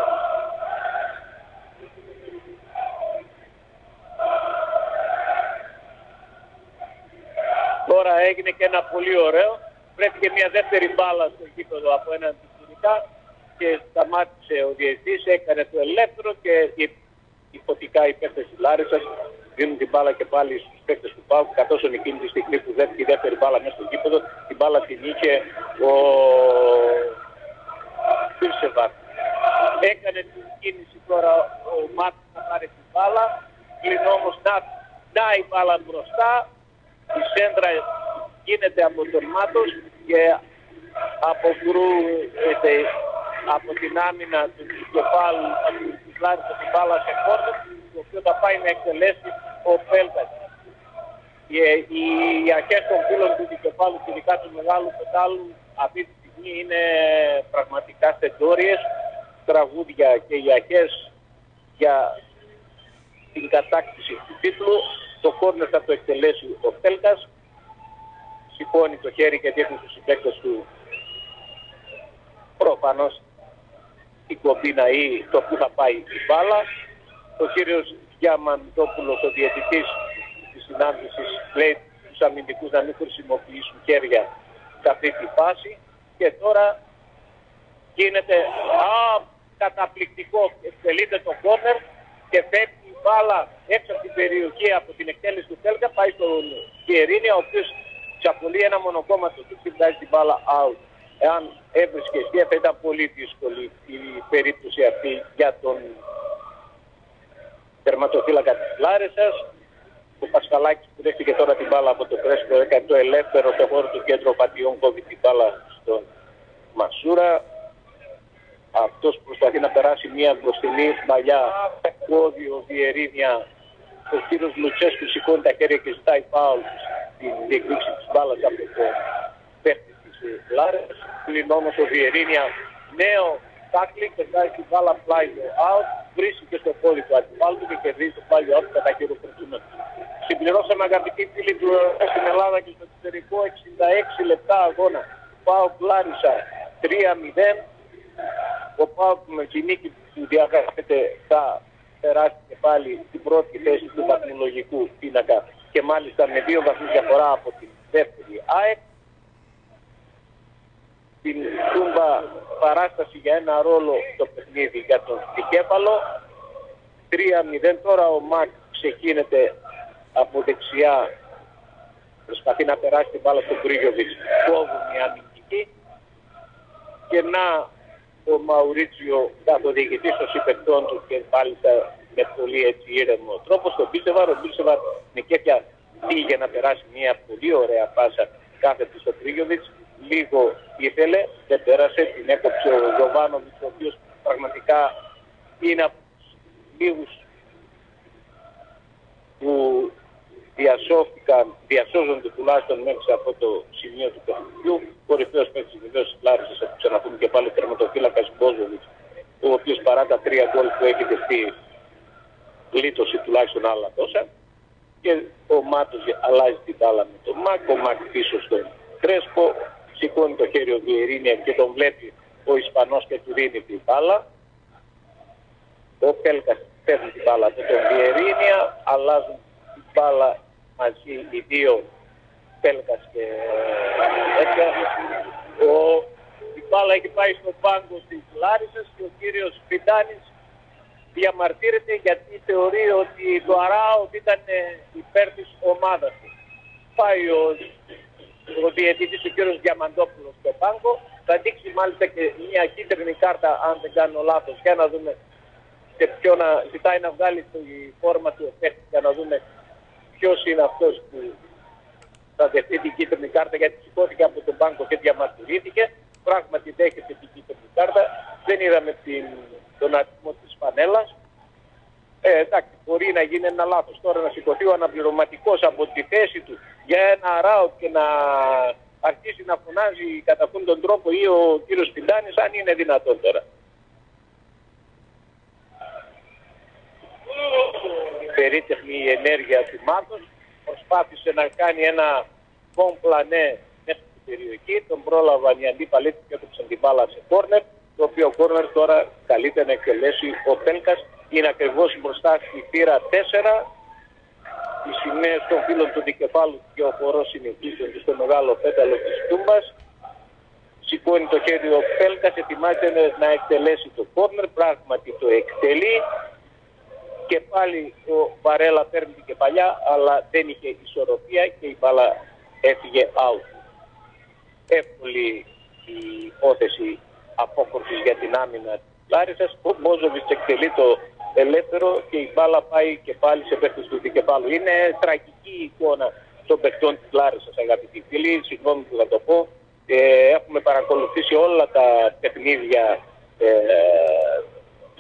Τώρα έγινε και ένα πολύ ωραίο. Βρέθηκε μια δεύτερη μπάλα στο γήπεδο από έναν τυπουργικά και σταμάτησε ο διαιτητής, έκανε το ελεύθερο και υποτικά οι παίκτες της Λάρισσας δίνουν την μπάλα και πάλι στους παίκτες του ΠΑΟΚ, καθώς εκείνη τη στιγμή που δέχτηκε η δεύτερη μπάλα μέσα στο γήπεδο, την μπάλα την είχε ο Μπίρσεβαρ. Έκανε την κίνηση τώρα ο Μάτς να πάρει την μπάλα, πλην όμως να η μπάλα μπροστά, η σέντρα γίνεται από τον Μάτος και αποκρούεται από την άμυνα του κεφάλου της Λάρισσας την μπάλα σε κόρνερ, το οποίο θα πάει να εκτελέσει ο Πέλκας. Οι αρχές των φίλων του δικεφάλου και ειδικά του μεγάλου πετάλου αυτή τη στιγμή είναι πραγματικά στεντόριες, τραγούδια και οι αρχές για την κατάκτηση του τίτλου. Το κόρνερ θα το εκτελέσει ο Πέλκας, σηκώνει το χέρι και δείχνει τους συμπαίκτες του προφανώς την κομπίνα ή το που θα πάει η μπάλα. Ο κύριος Διαμαντόπουλος, ο διαιτητής της συνάντησης, λέει τους αμυντικούς να μην χρησιμοποιήσουν χέρια σε αυτή τη φάση και τώρα γίνεται καταπληκτικό, εκτελείται το κόρνερ και φεύγει η μπάλα έξω από την περιοχή από την εκτέλεση του Πέλκα, πάει στον Πιερίνη, ο οποίος ξαπολύει ένα μονοκόμματο του και βγάζει την μπάλα out. Εάν έβρισκε αιστεία θα ήταν πολύ δύσκολη η περίπτωση αυτή για τον τερματοφύλακα της Λάρισσας. Ο Πασχαλάκης που δέχτηκε τώρα την μπάλα από το Κρέσπο έκανε το ελεύθερο στο χώρο του κέντρου Πατιών, κόβει την μπάλα στον Μασούρα. Αυτός προσπαθεί να περάσει μια μπροστινή μαλλιά, κόβει ο Βιερίνια. Ο κύριος Λουτσέσκου σηκώνει τα χέρια και ζητάει φάουλ στην διεκδίκηση της μπάλας από το παίχτη της Λάρισσας. Πλην όμως ο Βιερίνια νέο τάκλινγκ και βγάζει την μπάλα πλάγιο out, βρίσκει και στο πόδι του αντιπάλου του και κερδίζει το πλάγιο out κατά χειροκροτούμενο. Συμπληρώσαμε αγαπητοί φίλοι του στην Ελλάδα και στο εξωτερικό 66 λεπτά αγώνα. ΠΑΟΚ Λάρισα 3-0. Ο ΠΑΟΚ με τη νίκη που διαγράφεται θα περάσει και πάλι στην πρώτη θέση του βαθμολογικού πίνακα και μάλιστα με 2 βαθμούς διαφορά από την δεύτερη ΑΕΚ. Την Τούμπα παράσταση για ένα ρόλο στο παιχνίδι για τον δικέφαλο. 3-0 τώρα ο Μακ ξεκίνεται από δεξιά, προσπαθεί να περάσει την μπάλα στον Γκρίγιοβιτς, κόβουν οι αμυντικοί και να ο Μαουρίτσιο καθοδηγητής των συμπαικτών του και μάλιστα με πολύ έτσι ήρεμο τρόπο στον Μπίλσεβαρ. Ο Μπίλσεβαρ με κέφια πήγε να περάσει μια πολύ ωραία πάσα κάθετη στον Γκρίγιοβιτς. Λίγο ήθελε, δεν πέρασε, την έκοψε ο Γιωβάνοβιτς, ο οποίος πραγματικά είναι από τους λίγους που διασώζονται τουλάχιστον μέχρι από το σημείο του παιχνιδιού. Κορυφαίος παίκτης βεβαίως της Λάρισσας, θα το ξαναπούμε και πάλι, τερματοφύλακας Μπόζοβιτς, ο οποίος παρά τα 3 γκολ που έχει δεχτεί γλίτωσε τουλάχιστον άλλα τόσα. Και ο Μάτος αλλάζει την μπάλα με τον Μακ, ο Μακ πίσω στον Κρέσπο, σηκώνει το χέρι ο Βιερίνια και τον βλέπει ο Ισπανός και του δίνει την μπάλα. Ο Πέλκας παίρνει την μπάλα με τον Βιερίνια, αλλάζουν την μπάλα μαζί οι δύο, Πέλκας και έτσι. Η μπάλα έχει πάει στον πάγκο της Λάρισσας και ο κύριος Φιντάνης διαμαρτύρεται γιατί θεωρεί ότι το Αράο ήταν υπέρ της ομάδας του. Πάει ο διαιτητής ο κύριος Διαμαντόπουλος στο πάγκο, θα δείξει μάλιστα και μια κίτρινη κάρτα αν δεν κάνω λάθος, για να δούμε σε ποιο να ζητάει να βγάλει τη φόρμα του effect για να δούμε ποιος είναι αυτός που θα δεχτεί την κίτρινη κάρτα, γιατί σηκώθηκε από τον πάγκο και διαμαρτυρήθηκε. Πράγματι δέχεται την κίτρινη κάρτα, δεν είδαμε τον αριθμό της φανέλας. Εντάξει, μπορεί να γίνει ένα λάθος. Τώρα να σηκωθεί ο αναπληρωματικός από τη θέση του για ένα ράουτ και να αρχίσει να φωνάζει κατά αυτόν τον τρόπο ή ο κύριος Πιντάνης, αν είναι δυνατόν τώρα. Περίτεχνη η ενέργεια του Μάρκος, προσπάθησε να κάνει ένα κομπλανέ μέσα στην περιοχή, τον πρόλαβαν οι αντίπαλοι του και έδωξαν την μπάλα σε κόρνερ, το οποίο κόρνερ τώρα καλείται να εκτελέσει ο Πέλκας. Είναι ακριβώς μπροστά στη θύρα 4. Οι σημαίες των φίλων του δικεφάλου και ο χορός συνεχίζονται στο μεγάλο πέταλο της Τούμπας. Σηκώνει το χέρι ο Πέλκας, ετοιμάζεται να εκτελέσει το κόρνερ, πράγματι το εκτελεί. Και πάλι ο Βαρέλα παίρνει την κεφαλιά, αλλά δεν είχε ισορροπία και η μπάλα έφυγε out. Εύκολη η υπόθεση απόκρουσης για την άμυνα της Λάρισσας. Ο Μπόζοβιτς εκτελεί το ελεύθερο και η μπάλα πάει και πάλι σε παίχτες του δικεφάλου. Είναι τραγική εικόνα των παιχτών της Λάρισσας, αγαπητοί φίλοι. Συγγνώμη που θα το πω. Έχουμε παρακολουθήσει όλα τα παιχνίδια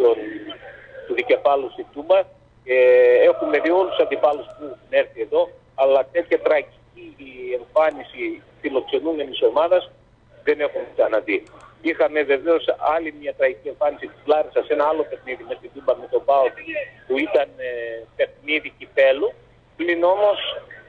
του δικεφάλου στη Τούμπα. Έχουμε δει όλους τους αντιπάλους που έχουν έρθει εδώ. αλλά τέτοια τραγική εμφάνιση φιλοξενούμενης ομάδας δεν έχουμε ξαναδεί. Είχαμε βεβαίως άλλη μια τραγική εμφάνιση της Λάρισσας σε ένα άλλο παιχνίδι με την Τούμπα με τον ΠΑΟΚ που ήταν παιχνίδι κυπέλου. Πλην όμως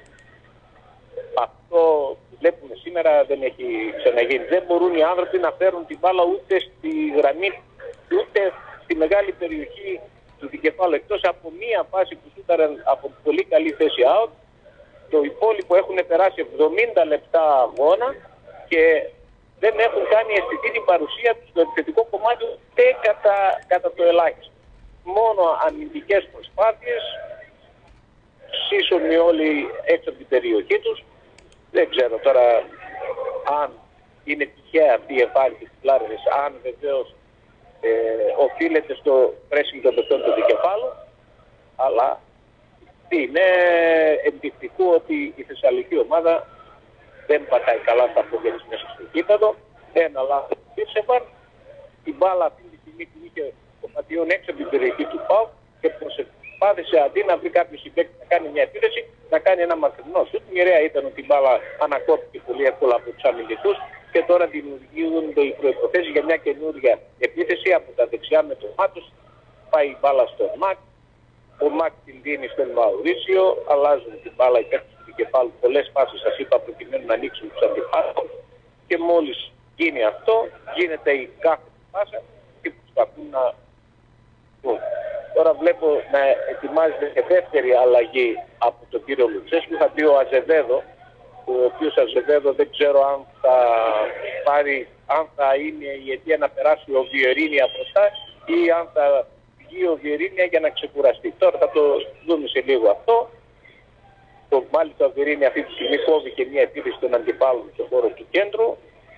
αυτό που βλέπουμε σήμερα δεν έχει ξαναγίνει. Δεν μπορούν οι άνθρωποι να φέρουν την μπάλα ούτε στη γραμμή, ούτε στη μεγάλη περιοχή του δικεφάλου. Εκτός από μία φάση που σούταραν από πολύ καλή θέση out, το υπόλοιπο έχουν περάσει 70 λεπτά αγώνα και δεν έχουν κάνει αισθητή την παρουσία του στο επιθετικό κομμάτι ούτε κατά το ελάχιστο. Μόνο αμυντικές προσπάθειες, σύσσωμοι όλοι έξω από την περιοχή τους. Δεν ξέρω τώρα αν είναι τυχαία αυτή η εμφάνιση της Λάρισσας, αν βεβαίως οφείλεται στο pressing των παιχτών του δικεφάλου, αλλά είναι ενδεικτικό ότι η Θεσσαλική ομάδα δεν πατάει καλά στα πόδια της μέσα στο γήπεδο. Ένα λάθος του Πίρσεβαρ, την μπάλα αυτή τη στιγμή που είχε ο Πατιών έξω από την περιοχή του ΠΑΟΚ και προσπάθησε αντί να βρει κάποιο συμπαίκτη να κάνει μια επίθεση, να κάνει ένα μακρινό σουτ. Μοιραία ήταν ότι η μπάλα ανακόπηκε πολύ εύκολα από τους αμυντικούς και τώρα δημιουργούνται οι προϋποθέσεις για μια καινούργια επίθεση από τα δεξιά με τον Μάτος. Πάει η μπάλα στον Μακ, ο Μακ την δίνει στον Μαουρίσιο, αλλάζουν την μπάλα υπέρ του δικεφάλου. Πολλές φάσεις σας είπα προκειμένου να ανοίξουν τους αντιπάλους και μόλις γίνει αυτό, γίνεται η κάθε πάσα και προσπαθούν να βγουν. Τώρα βλέπω να ετοιμάζεται και δεύτερη αλλαγή από τον κύριο Λουτσέσκου. Θα πει ο Αζεβέδο, ο οποίος Αζεβέδο δεν ξέρω αν θα πάρει, αν θα είναι η αιτία να περάσει ο Βιερίνια μπροστά ή αν θα βγει ο Βιερίνια για να ξεκουραστεί. Τώρα θα το δούμε σε λίγο αυτό. Μάλιστα ο Βιερίνια αυτή τη στιγμή κόβει και μια επίθεση των αντιπάλων στον χώρο του κέντρου.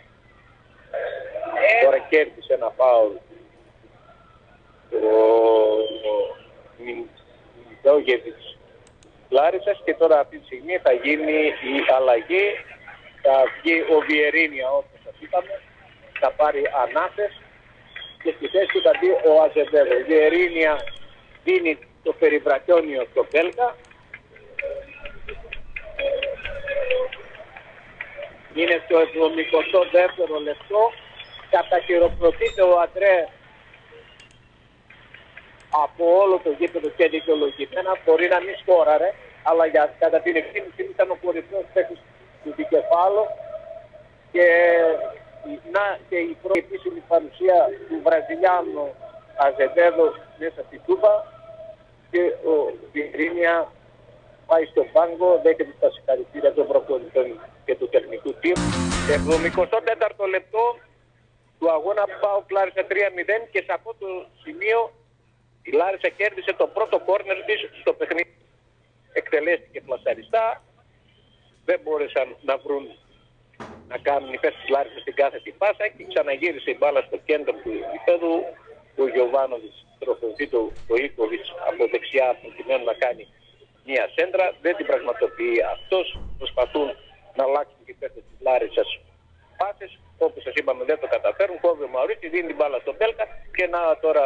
Τώρα κέρδισε ένα φάουλ ο Μιντόγεβιτς Λάρισσας και τώρα αυτή τη στιγμή θα γίνει η αλλαγή. Θα βγει ο Βιερίνια, όπως σας είπαμε, θα πάρει ανάθες και στη θέση του θα μπει ο Αζεβέδο. Ο Βιερίνια δίνει το περιβρακιόνιο στο Μπέλκα. Είναι στο 72ο λεπτό. Καταχειροκροτείται ο Αντρέ από όλο το γήπεδο και δικαιολογημένα. Μπορεί να μην σκόραρε, αλλά κατά την εκτίμηση ήταν ο κορυφαίος παίκτης του δικεφάλου και η πρώτη επίσημη παρουσία του Βραζιλιάνου Αζεβέδο μέσα στη Τούμπα και ο Βιερίνια πάει στον πάγκο, δέχεται τα συγχαρητήρια των προπονητών και του τεχνικού τύπου. 74ο λεπτό του αγώνα ΠΑΟΚ Λάρισα 3-0 και σε αυτό το σημείο η Λάρισα κέρδισε το πρώτο κόρνερ της στο παιχνίδι. Εκτελέστηκε πλασαριστά, δεν μπόρεσαν να βρουν να κάνουν υπέρ της Λάρισσας στην κάθετη πάσα και ξαναγύρισε η μπάλα στο κέντρο του γηπέδου. Ο Γιωβάνοβιτς τροφοδοτεί το Ίκοβιτς από δεξιά προκειμένου να κάνει μια σέντρα. Δεν την πραγματοποιεί αυτός. Προσπαθούν να αλλάξουν και υπέρ της Λάρισσας πάσες. Όπως σας είπαμε δεν το καταφέρουν. Κόβει ο Μαουρίτη, δίνει την μπάλα στον Μπέλκα και να τώρα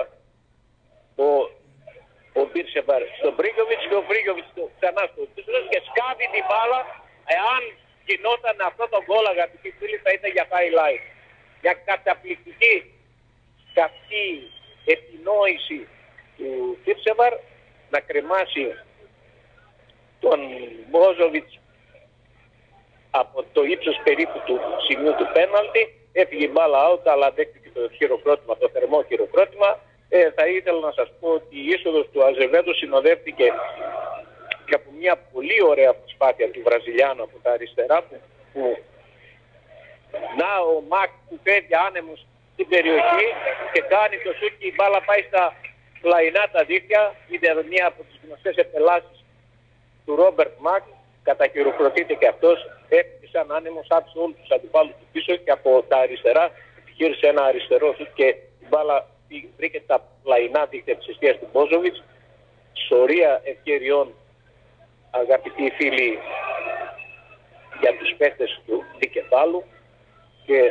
ο Μπίρσεβαρ στον Μπρίγκοβιτς και ο Μπρίγκοβιτς ξανά στο Μπίρσεβαρ και σκάβει την μπάλα. Εάν γινόταν αυτό το γκολ, αγαπητοί φίλοι, θα ήταν για highlight. Για καταπληκτική καυτή επινόηση του Μπίρσεβαρ να κρεμάσει τον Μπόζοβιτς από το ύψος περίπου του σημείου του πέναλτι. Έφυγε η μπάλα out, αλλά δέχτηκε το χειροκρότημα, το θερμό χειροκρότημα. Θα ήθελα να σας πω ότι η είσοδος του Αζεβέδου συνοδεύτηκε και από μια πολύ ωραία προσπάθεια του Βραζιλιάνου από τα αριστερά που να ο Μακ που φεύγει άνεμος στην περιοχή και κάνει το σούτ και η μπάλα πάει στα πλαϊνά τα δίχτυα. Είναι μια από τις γνωστές επελάσεις του Ρόμπερτ Μακ. Καταχειροκροτείται και αυτός, έφυγε σαν άνεμος, άφησε όλους τους αντιπάλους του πίσω και από τα αριστερά επιχείρησε ένα αριστερό σούτ και η μπάλα βρήκε τα πλαϊνά δίχτυα της εστίας του Μπόζοβιτς. Σωρία ευκαιριών, αγαπητοί φίλοι, για τους παίκτες του δικεφάλου και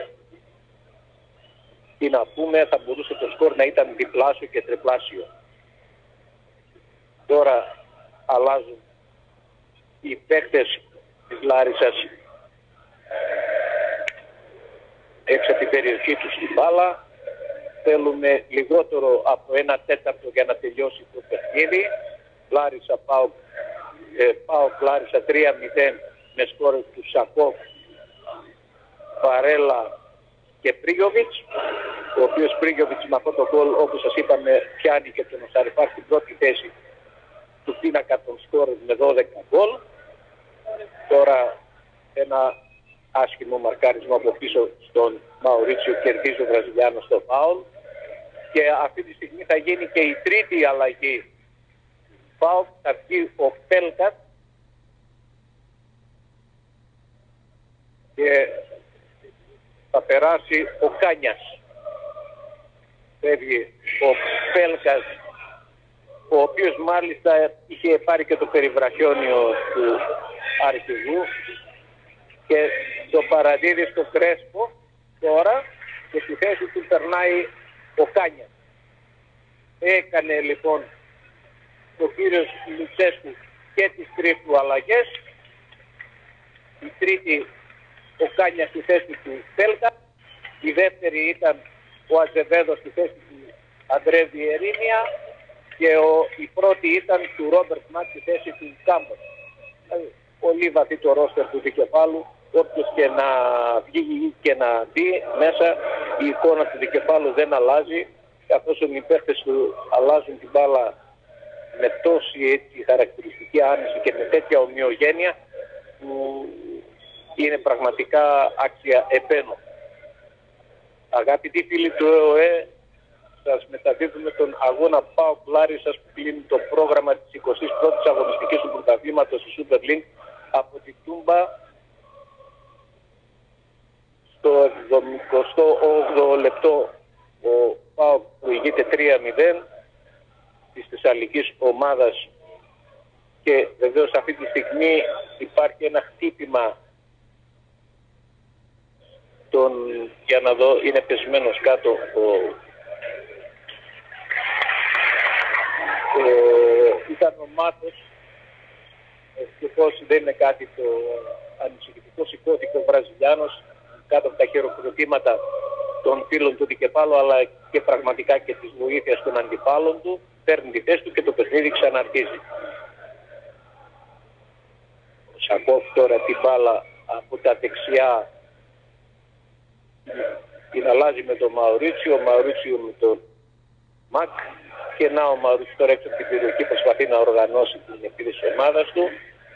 τι να πούμε, θα μπορούσε το σκορ να ήταν διπλάσιο και τριπλάσιο. Τώρα αλλάζουν οι παίκτες της Λάρισσας έξω από την περιοχή τους στην μπάλα. Θέλουμε λιγότερο από 1/4 για να τελειώσει το παιχνίδι. Λάρισα ΠΑΟΚ Λάρισα 3-0 με σκόρ του Σακόφ, Βαρέλα και Πρίγιοβιτς, ο οποίος Πρίγιοβιτς με αυτό το γκολ, όπως σας είπαμε, πιάνει και τον Σαριφάρ στην πρώτη θέση του πίνακα των σκόρ με 12 γκολ. Τώρα ένα άσχημο μαρκάρισμα από πίσω στον Μαουρίτσιο, κερδίζει ο Βραζιλιάνος στο φάουλ, και αυτή τη στιγμή θα γίνει και η τρίτη αλλαγή. ΠΑΟΚ, θα βγει ο Πέλκατ και θα περάσει ο Κάνιας. Φεύγει ο Πέλκας, ο οποίος μάλιστα είχε πάρει και το περιβραχιόνιο του αρχηγού, και το παραδίδει στο Κρέσπο τώρα, και στη θέση του περνάει ο Κάνιας. Έκανε λοιπόν ο κύριος Λουτσέσκου και τις τρεις του αλλαγές. Η τρίτη ο Κάνιας στη θέση του Πέλκα, η δεύτερη ήταν ο Αζεβέδο στη θέση του Αντρέ Βιερίνια, και η πρώτη ήταν του Ρόμπερτ Μάτ στη θέση του Κάμπος. Πολύ βαθύ το ρόστερ του δικεφάλου, όποιος και να βγει και να μπει μέσα, η εικόνα του δικεφάλου δεν αλλάζει, καθώς οι παίκτες του αλλάζουν την μπάλα με τόση χαρακτηριστική άνεση και με τέτοια ομοιογένεια, που είναι πραγματικά άξια επένω. Αγαπητοί φίλοι του ΕΟΕ, σας μεταδίδουμε τον αγώνα ΠΑΟΚ Λάρισσας που κλείνει το πρόγραμμα της 21ης αγωνιστικής του πρωταθλήματος του Super League από την Τούμπα. Στο 78ο λεπτό ο ΠΑΟΚ προηγείται 3-0 της θεσσαλικής ομάδας, και βεβαίως αυτή τη στιγμή υπάρχει ένα χτύπημα για να δω, είναι πεσμένος κάτω ήταν ο Μάτος, ευτυχώς δεν είναι κάτι το ανησυχητικό, σηκώθηκε ο Βραζιλιάνος κάτω από τα χειροκροτήματα των φίλων του δικεφάλου, αλλά και πραγματικά και της βοήθειας των αντιπάλων του, παίρνει τη θέση του και το παιχνίδι ξαναρχίζει. Ο Σακόφ τώρα την μπάλα από τα δεξιά την αλλάζει με τον Μαουρίτσιο, ο Μαουρίτσιο με τον Μακ, και να ο Μαουρίτσιο τώρα έξω από την περιοχή προσπαθεί να οργανώσει την επίθεση της ομάδας του.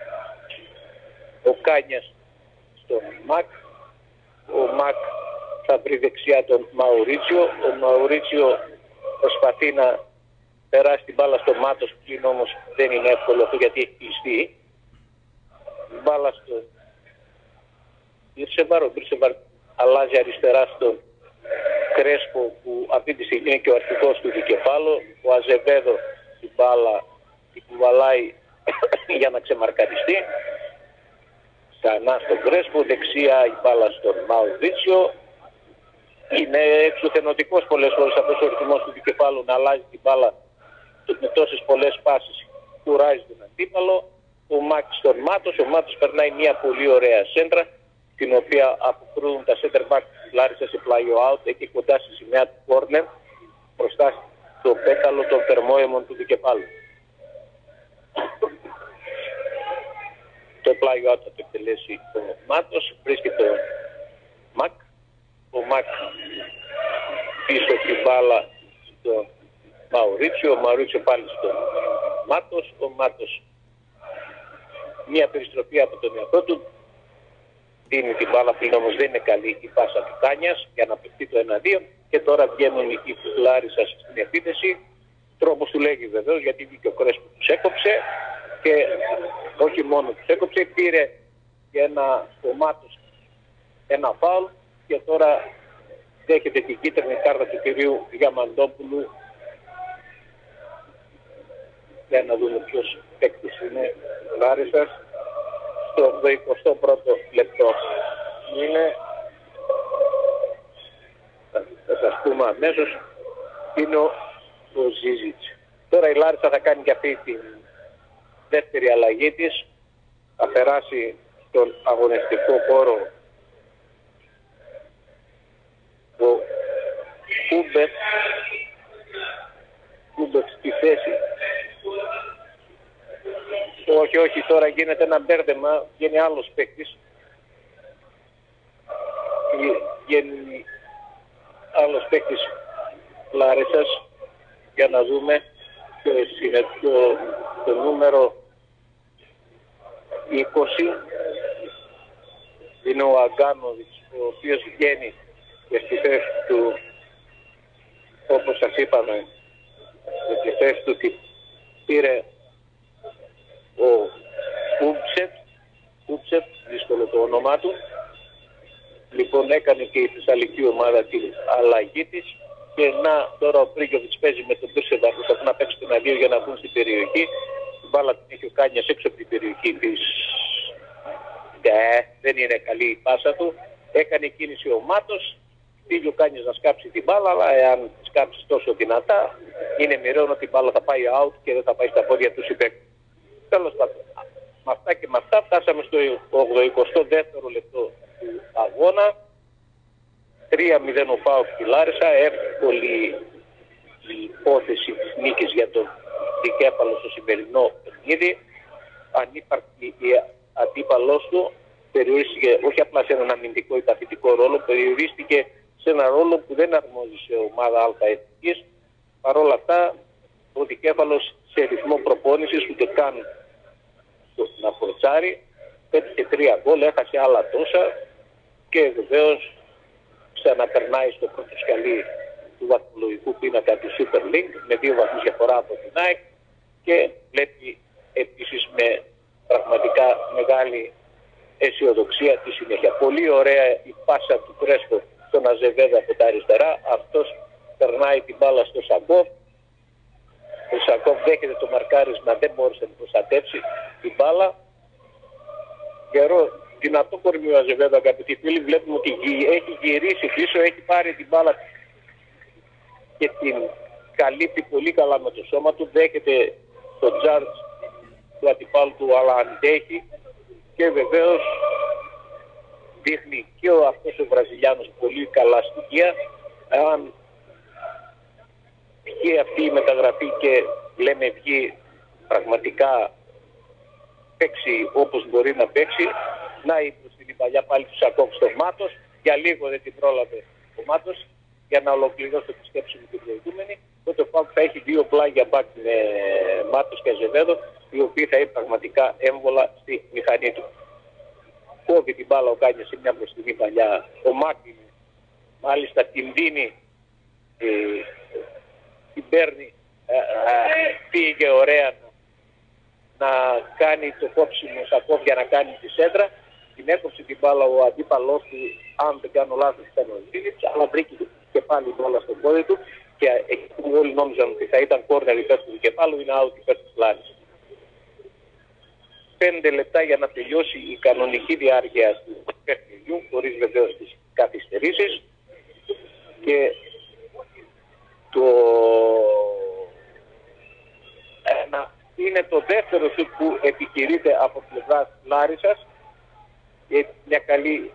Ο Κάνιας στον Μακ, ο Μακ θα βρει δεξιά τον Μαουρίτσιο, ο Μαουρίτσιο προσπαθεί να περάσει την μπάλα στο Μάτος, πλην όμως δεν είναι εύκολο αυτό γιατί έχει κλειστεί. Η μπάλα στο Μπίρσεβαρ αλλάζει αριστερά στον Κρέσπο, που αυτή τη στιγμή είναι και ο αρχηγός του δικεφάλου. Ο Αζεβέδο την μπάλα την κουβαλάει για να ξεμαρκαριστεί. Ξανά στον Κρέσπο, δεξιά η μπάλα στον Μαουρίτσιο. Είναι εξουθενωτικός πολλές φορές αυτός ο ρυθμός του δικεφάλου να αλλάζει την μπάλα με τόσες πολλές πάσεις. Κουράζει τον αντίπαλο. Ο Μάκ στον Μάτος, ο Μάτος περνάει μια πολύ ωραία σέντρα, την οποία αποκρούν τα center back της Λάρισσας σε πλάγιο out, εκεί κοντά στη σημαία του corner, μπροστά στο πέταλο των θερμόαιμων του δικεφάλου. Το πλάγιο out θα το εκτελέσει ο Μάτος, βρίσκεται ο Μακ. Ο Μακ πίσω την μπάλα στον Μαουρίτσιο, ο Μαουρίτσιο πάλι στον Μάτος. Ο Μάτος μια περιστροφή από τον εαυτό του, δίνει την μπάλα, πλην όμως δεν είναι καλή η πάσα του Κάνιας για να παιχτεί το 1-2, και τώρα βγαίνουν οι Λάρισσας στην επίθεση. Τρόπος του λέγει βεβαίως, γιατί βγήκε ο Κρέσπο που τους έκοψε, και όχι μόνο τους έκοψε, πήρε και ένα κομμάτος, ένα φάουλ, και τώρα δέχεται την κίτρινη κάρτα του κυρίου Διαμαντόπουλου. Για να δούμε ποιος παίκτης είναι Λάρισσας. Στο 21ο λεπτό είναι, θα σας πούμε αμέσως, είναι ο Ζίζιτς. Τώρα η Λάρισσα θα κάνει και αυτή τη δεύτερη αλλαγή της. θα περάσει στον αγωνιστικό χώρο ο Κούμπετ στη θέση. Όχι, τώρα γίνεται ένα μπέρδεμα, βγαίνει άλλος παίκτης. Βγαίνει άλλος παίκτης Λάρισσας, για να δούμε ποιος είναι το νούμερο 20. Είναι ο Αγκάνοβιτς, ο οποίος βγαίνει και στη θέση του, όπως σας είπαμε, στη θέση του πήρε ο Κούψετ, δύσκολο το όνομά του. Λοιπόν, έκανε και η θεσσαλική ομάδα την αλλαγή της. Και να, τώρα ο Πρίγκοβιτς παίζει με τον Πίρσεβα, προσπαθούν να παίξουν τον αδείο για να μπουν στην περιοχή. Την μπάλα την έχει ο Κάνιας έξω από την περιοχή της. Δεν είναι καλή η πάσα του. Έκανε κίνηση ο Μάτος. Πήγε ο Κάνιας να σκάψει την μπάλα, αλλά εάν σκάψει τόσο δυνατά, είναι μοιραίο ότι η μπάλα θα πάει out και δεν θα πάει στα πόδια του συμπαίκτου. Τέλος πάντων, με αυτά και με αυτά φτάσαμε στο 82ο λεπτό του αγώνα. 3-0 ο ΠΑΟΚ στη Λάρισα, εύκολη η υπόθεση της νίκης για τον δικέφαλο στο σημερινό παιχνίδι. Ανύπαρκτη η αντίπαλός του, περιορίστηκε όχι απλά σε έναν αμυντικό ή παθητικό ρόλο, περιορίστηκε σε έναν ρόλο που δεν αρμόζει σε ομάδα αλφα εθνικής. Παρ' όλα αυτά, ο δικέφαλος σε ρυθμό προπόνησης ούτε καν να φορτσάρει, πέτυχε 3 γκολ, έχασε άλλα τόσα και βεβαίως ξαναπερνάει στο πρώτο σκαλί του βαθμολογικού πίνακα του Super League με 2 βαθμούς διαφορά από την ΑΕΚ και βλέπει επίσης με πραγματικά μεγάλη αισιοδοξία τη συνέχεια. Πολύ ωραία η πάσα του Κρέσκο στον Αζεβέδο από τα αριστερά. Αυτός περνάει την μπάλα στο Σαγκόφ. Ο Σαγκόφ δέχεται το μαρκάρισμα, δεν μπόρεσε να προστατεύσει την μπάλα. Δυνατό κορμί ο Αζεβέδο, αγαπητοί φίλοι, βλέπουμε ότι έχει γυρίσει πίσω, έχει πάρει την μπάλα και την καλύπτει πολύ καλά με το σώμα του, δέχεται το τζάρτ του αντιπάλου του, αλλά αντέχει και βεβαίως δείχνει και αυτός ο Βραζιλιάνος πολύ καλά στοιχεία. Αν βγει αυτή η μεταγραφή και λέμε βγει πραγματικά παίξει όπως μπορεί να παίξει, να η στην παλιά πάλι του Σακόφ στο Μάτος, για λίγο δεν την πρόλαβε ο Μάτος, για να ολοκληρώσω τη σκέψη μου την προηγούμενη, τότε ο ΠΑΟΚ θα έχει 2 πλάγια μπακ με Μάτος και Αζεβέδο, οι οποίοι θα είναι πραγματικά έμβολα στη μηχανή του. Κόβει την μπάλα ο Κάνιας σε μια μπροστινή παλιά, ο Μάκη μάλιστα την δίνει, την παίρνει, πήγε ωραία να κάνει το κόψιμο Σακόφ για να κάνει τη σέντρα. Την έκοψε την μπάλα ο αντίπαλός του, αν δεν κάνω λάθος ήταν ο Ζήλιτς, αλλά βρήκε και πάλι η μπάλα στον πόδι του και εκεί που όλοι νόμιζαν ότι θα ήταν κόρνερ υπέρ του δικεφάλου, είναι out υπέρ της Λάρισσας. 5 λεπτά για να τελειώσει η κανονική διάρκεια του παιχνιδιού, χωρίς βεβαίως τις καθυστερήσεις, και είναι το δεύτερο σουτ που επιχειρείται από πλευράς Λάρισσας. Μια καλή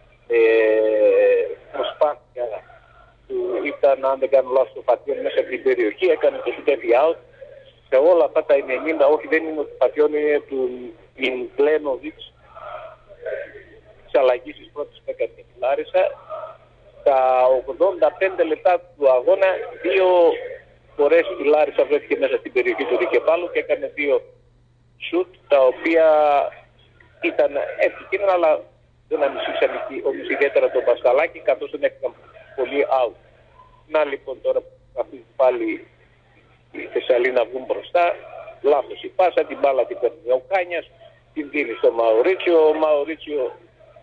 προσπάθεια του ήταν, αν δεν κάνω λάθος, το Πατιόν μέσα από την περιοχή, έκανε το σουτ out. Σε όλα αυτά τα 90, όχι δεν είναι ότι Πατιόν, είναι του Ινκλένοβιτς της αλλαγής της πρώτης που έκανε τη Λάρισα. Τα 85 λεπτά του αγώνα, 2 φορές η Λάρισα βρέθηκε μέσα στην περιοχή του δικεφάλου και έκανε 2 σουτ, τα οποία ήταν επικίνδυνα, αλλά δεν αμυσίξαν όμως ιδιαίτερα τον Πασκαλάκη, καθώς δεν έκαναν πολύ out. Να λοιπόν τώρα αυτή πάλι η Θεσσαλή να βγουν μπροστά, λάθος η πάσα, την μπάλα την παίρνει ο Κάνιας, την δίνει στο Μαουρίτσιο, ο Μαουρίτσιο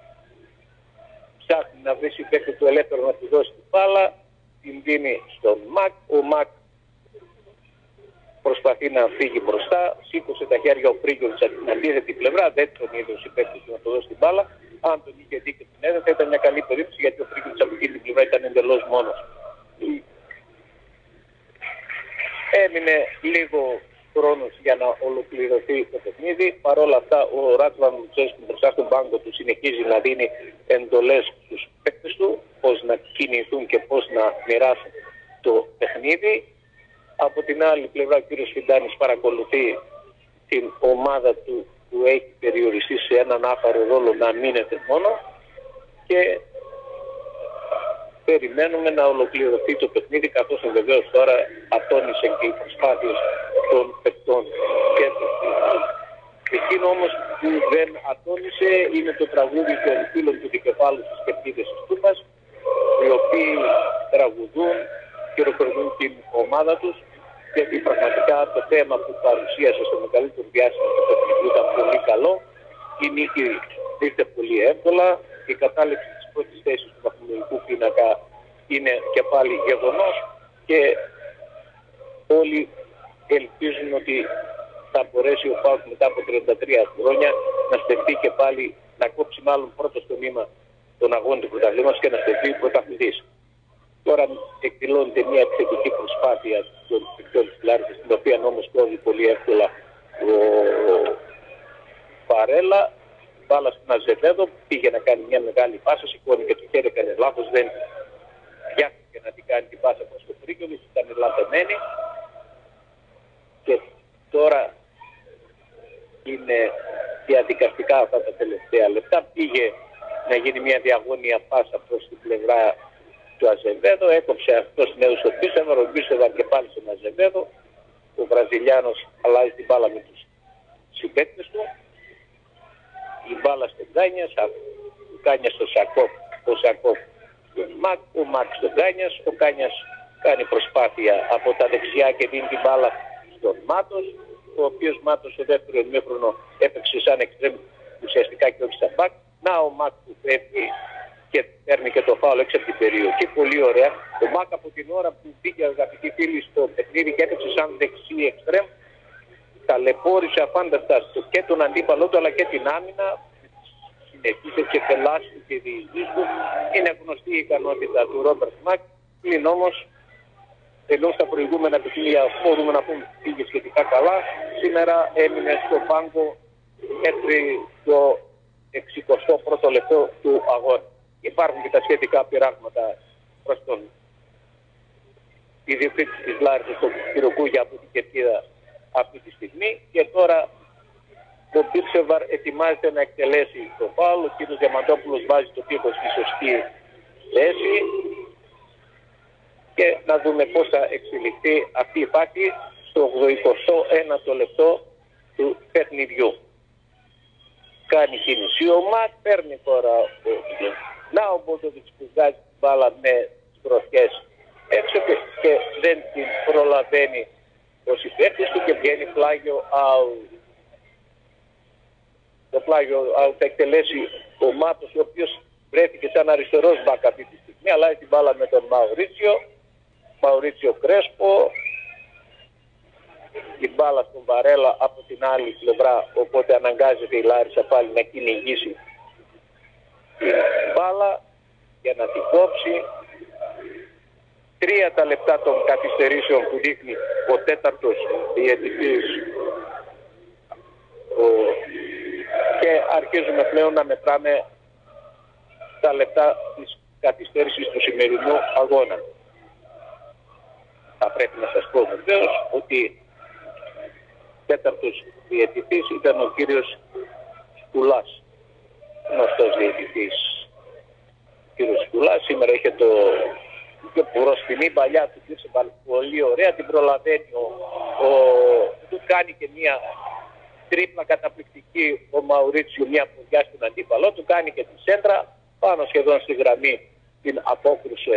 ψάχνει να βρει συμπαίκτη του ελεύθερο να του δώσει την μπάλα, την δίνει στον Μακ, ο Μακ προσπαθεί να φύγει μπροστά, σήκωσε τα χέρια ο Πρίγκοβιτς από την αντίθετη πλευρά, δεν τον είδε ο συμπαίκτης του να του δώσει την μπάλα. Αν τον είχε δει και την έδωσε θα ήταν μια καλή περίπτωση, γιατί ο Πρίγκοβιτς από εκείνη την πλευρά ήταν εντελώς μόνος. Έμεινε λίγο χρόνος για να ολοκληρωθεί το παιχνίδι. Παρ' όλα αυτά ο Ράτβαν Λουτσέσκου μπροστά στον πάγκο του συνεχίζει να δίνει εντολές στους παίκτες του, πώς να κινηθούν και πώς να μοιράσουν το παιχνίδι. Από την άλλη πλευρά ο κ. Φιντάνης παρακολουθεί την ομάδα του που έχει περιοριστεί σε έναν άπαρο ρόλο να μείνεται μόνο και περιμένουμε να ολοκληρωθεί το παιχνίδι, καθώς βεβαίως τώρα ατώνησε και οι προσπάθειες των παικτών και των φίλων. Εκείνο όμως που δεν ατώνησε είναι το τραγούδι των φίλων του δικεφάλου στις κερκίδες της Τούπας, οι οποίοι τραγουδούν και χειροκροτούν την ομάδα τους, γιατί πραγματικά το θέμα που παρουσίασε στο μεγαλύτερο διάστημα του παιχνιδιού ήταν πολύ καλό. Η νίκη ήρθε πολύ εύκολα. Η κατάληψη της πρώτης θέσης του βαθμολογικού πίνακα είναι και πάλι γεγονός και όλοι ελπίζουν ότι θα μπορέσει ο ΠΑΟΚ μετά από 33 χρόνια να στεφτεί και πάλι, να κόψει μάλλον πρώτο στο νήμα των αγώνων του πρωταθλήματος και να στεφτεί πρωταθλητής. Τώρα εκδηλώνεται μια επιθετική προσπάθεια των παικτών της Λάρισσας, την οποία όμως κόβει πολύ εύκολα ο Βαρέλα. Μπάλα στον Αζεβέδο, πήγε να κάνει μια μεγάλη πάσα, σηκώνει και το χέρι, έκανε λάθος, δεν πιάστηκε να την κάνει την πάσα προς το Πρίκιοβιτς, ήταν λαθεμένη. Και τώρα είναι διαδικαστικά αυτά τα τελευταία λεπτά. Πήγε να γίνει μια διαγώνια πάσα προς την πλευρά του Αζεβέδο, έκοψε αυτό στην έδωσε ο Μπίσεβαρ, ο Μπίσεβαρ και πάλι στον Αζεβέδο. Ο Βραζιλιάνος αλλάζει την μπάλα με τους συμπαίκτες του. Η μπάλα στον Γκάνιας, ο Γκάνιας στον Σακόφ, ο Σακόφ στον Μακ, ο Μακ στον Γκάνιας, ο Γκάνιας κάνει προσπάθεια από τα δεξιά και δίνει την μπάλα στον Μάτος, ο οποίος Μάτος στο δεύτερο ημίχρονο έπαιξε σαν εξτρέμ ουσιαστικά και όχι σαν μπακ. Να ο Μακ που φεύγει και παίρνει και το φάουλ έξω από την περιοχή, πολύ ωραία. Ο Μακ από την ώρα που μπήκε, αγαπητοί φίλοι, στο παιχνίδι και έπαιξε σαν δεξί εξτρέμ, ταλαιπώρησε αφάνταστα και τον αντίπαλό του αλλά και την άμυνα. Συνεχίζει και πελάσει και διεισδύσει του. Είναι γνωστή η ικανότητα του Ρόμπερτ Μακ. Πλην όμως, ενώ στα προηγούμενα παιχνίδια μπορούμε να πούμε πήγε σχετικά καλά, σήμερα έμεινε στο πάγκο μέχρι το 61ο λεπτό του αγώνα. Υπάρχουν και τα σχετικά πειράγματα προς τον ιδιοκτήτη της Λάρισσας, τον κ. Κούγια, από την κερκίδα αυτή τη στιγμή, και τώρα ο Μπίρσεβαρ ετοιμάζεται να εκτελέσει το φάουλ. Ο κ. Διαμαντόπουλος βάζει το πίχο στη σωστή θέση και να δούμε πώς θα εξελιχθεί αυτή η φάση στο 81ο λεπτό του παιχνιδιού. Κάνει κίνηση ο Μακ, παίρνει τώρα ο Μπότοβιτς που βγάζει την μπάλα με σπρωθιές έξω και δεν την προλαβαίνει ο συμπαίκτης του και βγαίνει πλάγιο out. Το πλάγιο out θα εκτελέσει ο Μάτος, ο οποίος βρέθηκε σαν αριστερός μπακ αυτή τη στιγμή, αλλάζει την μπάλα με τον Μαουρίτσιο Κρέσπο, την μπάλα στον Βαρέλα από την άλλη πλευρά, οπότε αναγκάζεται η Λάρισα πάλι να κυνηγήσει την μπάλα για να την κόψει. 3 τα λεπτά των καθυστερήσεων που δείχνει ο τέταρτος διαιτητής και αρχίζουμε πλέον να μετράμε τα λεπτά της καθυστέρησης του σημερινού αγώνα. Θα πρέπει να σας πω βεβαίως ότι τέταρτος διαιτητής ήταν ο κύριος Σκουλάς, γνωστός διαιτητής κύριος Σκουλάς. Σήμερα είχε το μπροστινή παλιά του πολύ ωραία, την προλαβαίνει του κάνει και μια τρίπλα καταπληκτική ο Μαουρίτσιο, μια ποδιά στην αντίπαλό του, κάνει και τη σέντρα πάνω σχεδόν στη γραμμή, την απόκρουσε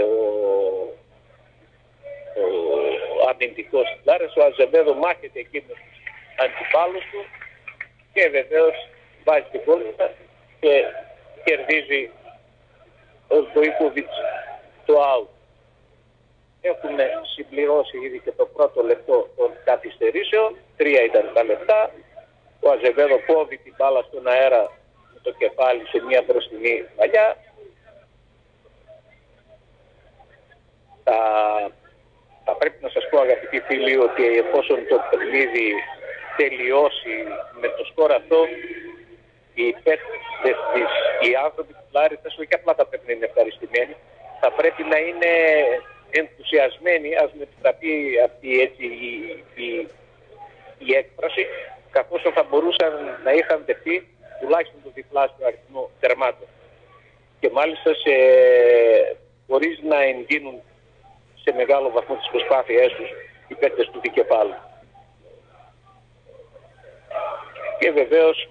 ο αμυντικός της Λάρισσας. Ο Αζεβέδο μάχεται εκεί με τους αντιπάλους του και βεβαίως βάζει την κόλλητα και κερδίζει ο Βοϊκούβιτς το out. Έχουμε συμπληρώσει ήδη και το πρώτο λεπτό των καθυστερήσεων, 3 ήταν τα λεπτά. Ο Αζεβέδο κόβει την μπάλα στον αέρα με το κεφάλι σε μια μπροστινή παλιά. Θα πρέπει να σας πω, αγαπητοί φίλοι, ότι εφόσον το παιχνίδι τελειώσει με το σκορ αυτό, οι παίκτες οι άνθρωποι της Λάρισσας όχι απλά θα πρέπει να είναι ευχαριστημένοι, θα πρέπει να είναι ενθουσιασμένοι, ας με επιτραπεί αυτή έτσι η έκφραση, καθώς θα μπορούσαν να είχαν δεχτεί τουλάχιστον το διπλάσιο αριθμό τερμάτων. Και μάλιστα χωρίς να εντείνουν σε μεγάλο βαθμό τις προσπάθειές τους οι παίκτες του δικεφάλου. Και βεβαίως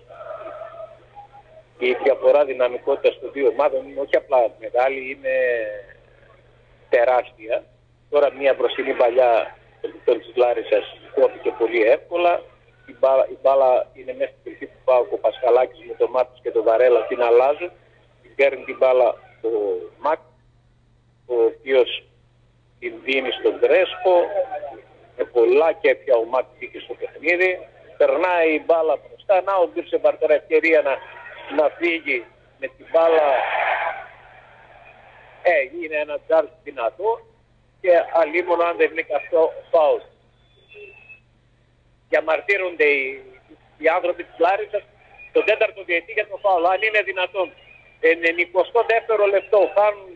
η διαφορά δυναμικότητας των δύο ομάδων είναι όχι απλά μεγάλη, είναι τεράστια. Τώρα μια μπροστινή παλιά των της Λάρισσας κόπηκε πολύ εύκολα. Η μπάλα είναι μέσα στην περιοχή του ΠΑΟΚ, ο Πασχαλάκης με τον Μάτος και τον Βαρέλα την αλλάζουν. Την παίρνει την μπάλα ο Μακ, ο οποίος την δίνει στον Κρέσπο. Με πολλά κέφια ο Μακ πήγε στο παιχνίδι. Περνάει η μπάλα μπροστά. Να ο Μπίρσεβαρ τώρα ευκαιρία να φύγει με την μπάλα. Είναι ένα τζάρτ δυνατό και αλίμονο αν δεν είναι και αυτό φάουλ. Διαμαρτύρονται οι άνθρωποι της Λάρισσας τον τέταρτο διετή για το φάουλ. Αν είναι δυνατόν 92ο λεπτό χάνουν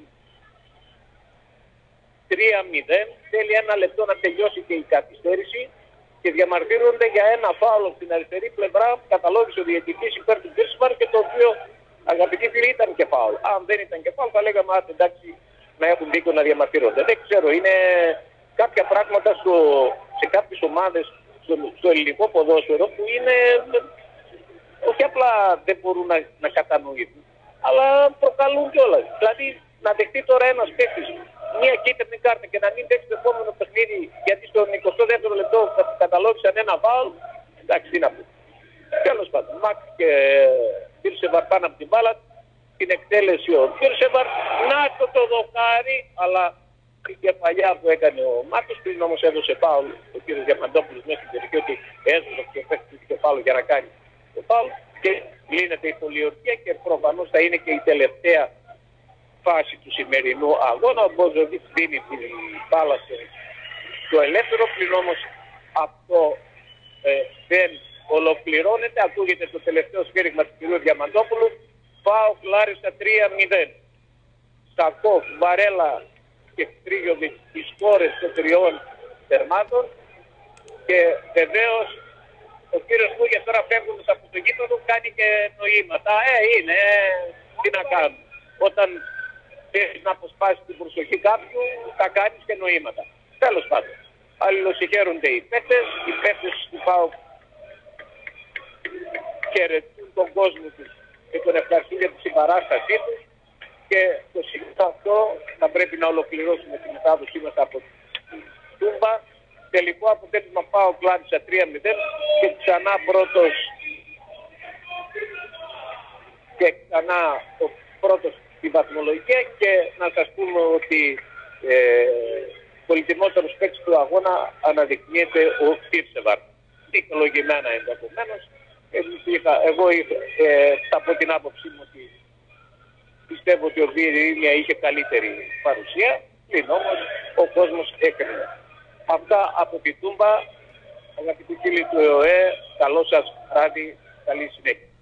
3-0, θέλει ένα λεπτό να τελειώσει και η καθυστέρηση και διαμαρτύρονται για ένα φάουλ στην αριστερή πλευρά που καταλόγησε ο διαιτητής υπέρ του Μπίρσεβαρ και το οποίο, αγαπητοί φίλοι, ήταν και φάουλ. Αν δεν ήταν και φάουλ θα λέγαμε εντάξει να έχουν δίκιο να διαμαρτύρονται. Δεν ξέρω, είναι κάποια πράγματα σε κάποιες ομάδες στο ελληνικό ποδόσφαιρο που είναι όχι απλά δεν μπορούν να κατανοήσουν, αλλά προκαλούν κιόλας. Δηλαδή να δεχτεί τώρα ένας παίκτης μια κίτρινη κάρτα και να μην παίξει το επόμενο παιχνίδι γιατί στον 22ο λεπτό καταλόγησαν ένα φάουλ, εντάξει τι να πω. Τέλος πάντων, Μακ και Μπίρσεβαρ πάνω από την μπάλα, την εκτέλεση ο Μπίρσεβαρ, να το δοκάρι, αλλά η κεφαλιά που έκανε ο Μάτος, πριν όμως έδωσε φάουλ ο κ. Διαμαντόπουλος μέσα στην τελική ότι έδωσε το παίκτη του κεφάλου για να κάνει το φάουλ και λύνεται η πολιορκία και προφανώς θα είναι και η τελευταία φάση του σημερινού αγώνα. Ο Μποζοβίτς δίνει την μπάλα στο ελεύθερο, πλην όμως αυτό δεν ολοκληρώνεται. Ακούγεται το τελευταίο σφύριγμα του κ. Διαμαντόπουλου. ΠΑΟΚ Λάρισσα 3-0. Σακόφ, Βαρέλα και Στρίγιοβιτς οι σκόρες των τριών τερμάτων και βεβαίως ο κύριος Κούγιας τώρα φεύγοντας από το γήπεδο κάνει και νοήματα. Είναι, τι να κάνουν. Όταν θέλεις να αποσπάσεις την προσοχή κάποιου θα κάνεις και νοήματα. Τέλος πάντων, αλληλοσυγχαίρονται οι παίκτες του ΠΑΟΚ χαιρετούν τον κόσμο τους και τον ευχαριστούν για τη συμπαράστασή τους. Και το σημείο αυτό θα πρέπει να ολοκληρώσουμε τη μετάδοσή μας από Τούμπα. Τελικό αποτέλεσμα ΠΑΟΚ Λάρισα 3-0 και ξανά πρώτος ο πρώτος στη βαθμολογία και να σας πούμε ότι πολυτιμότερος παίκτης του αγώνα αναδεικνύεται ο Μπίρσεβαρ. Δικαιολογημένα ενδεχομένως. Εγώ θα πω την άποψή μου ότι πιστεύω ότι ο Βιερίνια είχε καλύτερη παρουσία, πλην όμως ο κόσμος έκρινε. Αυτά από τη Τούμπα, αγαπητοί φίλοι του ΕΟΕ, καλό σας βράδυ, καλή συνέχεια.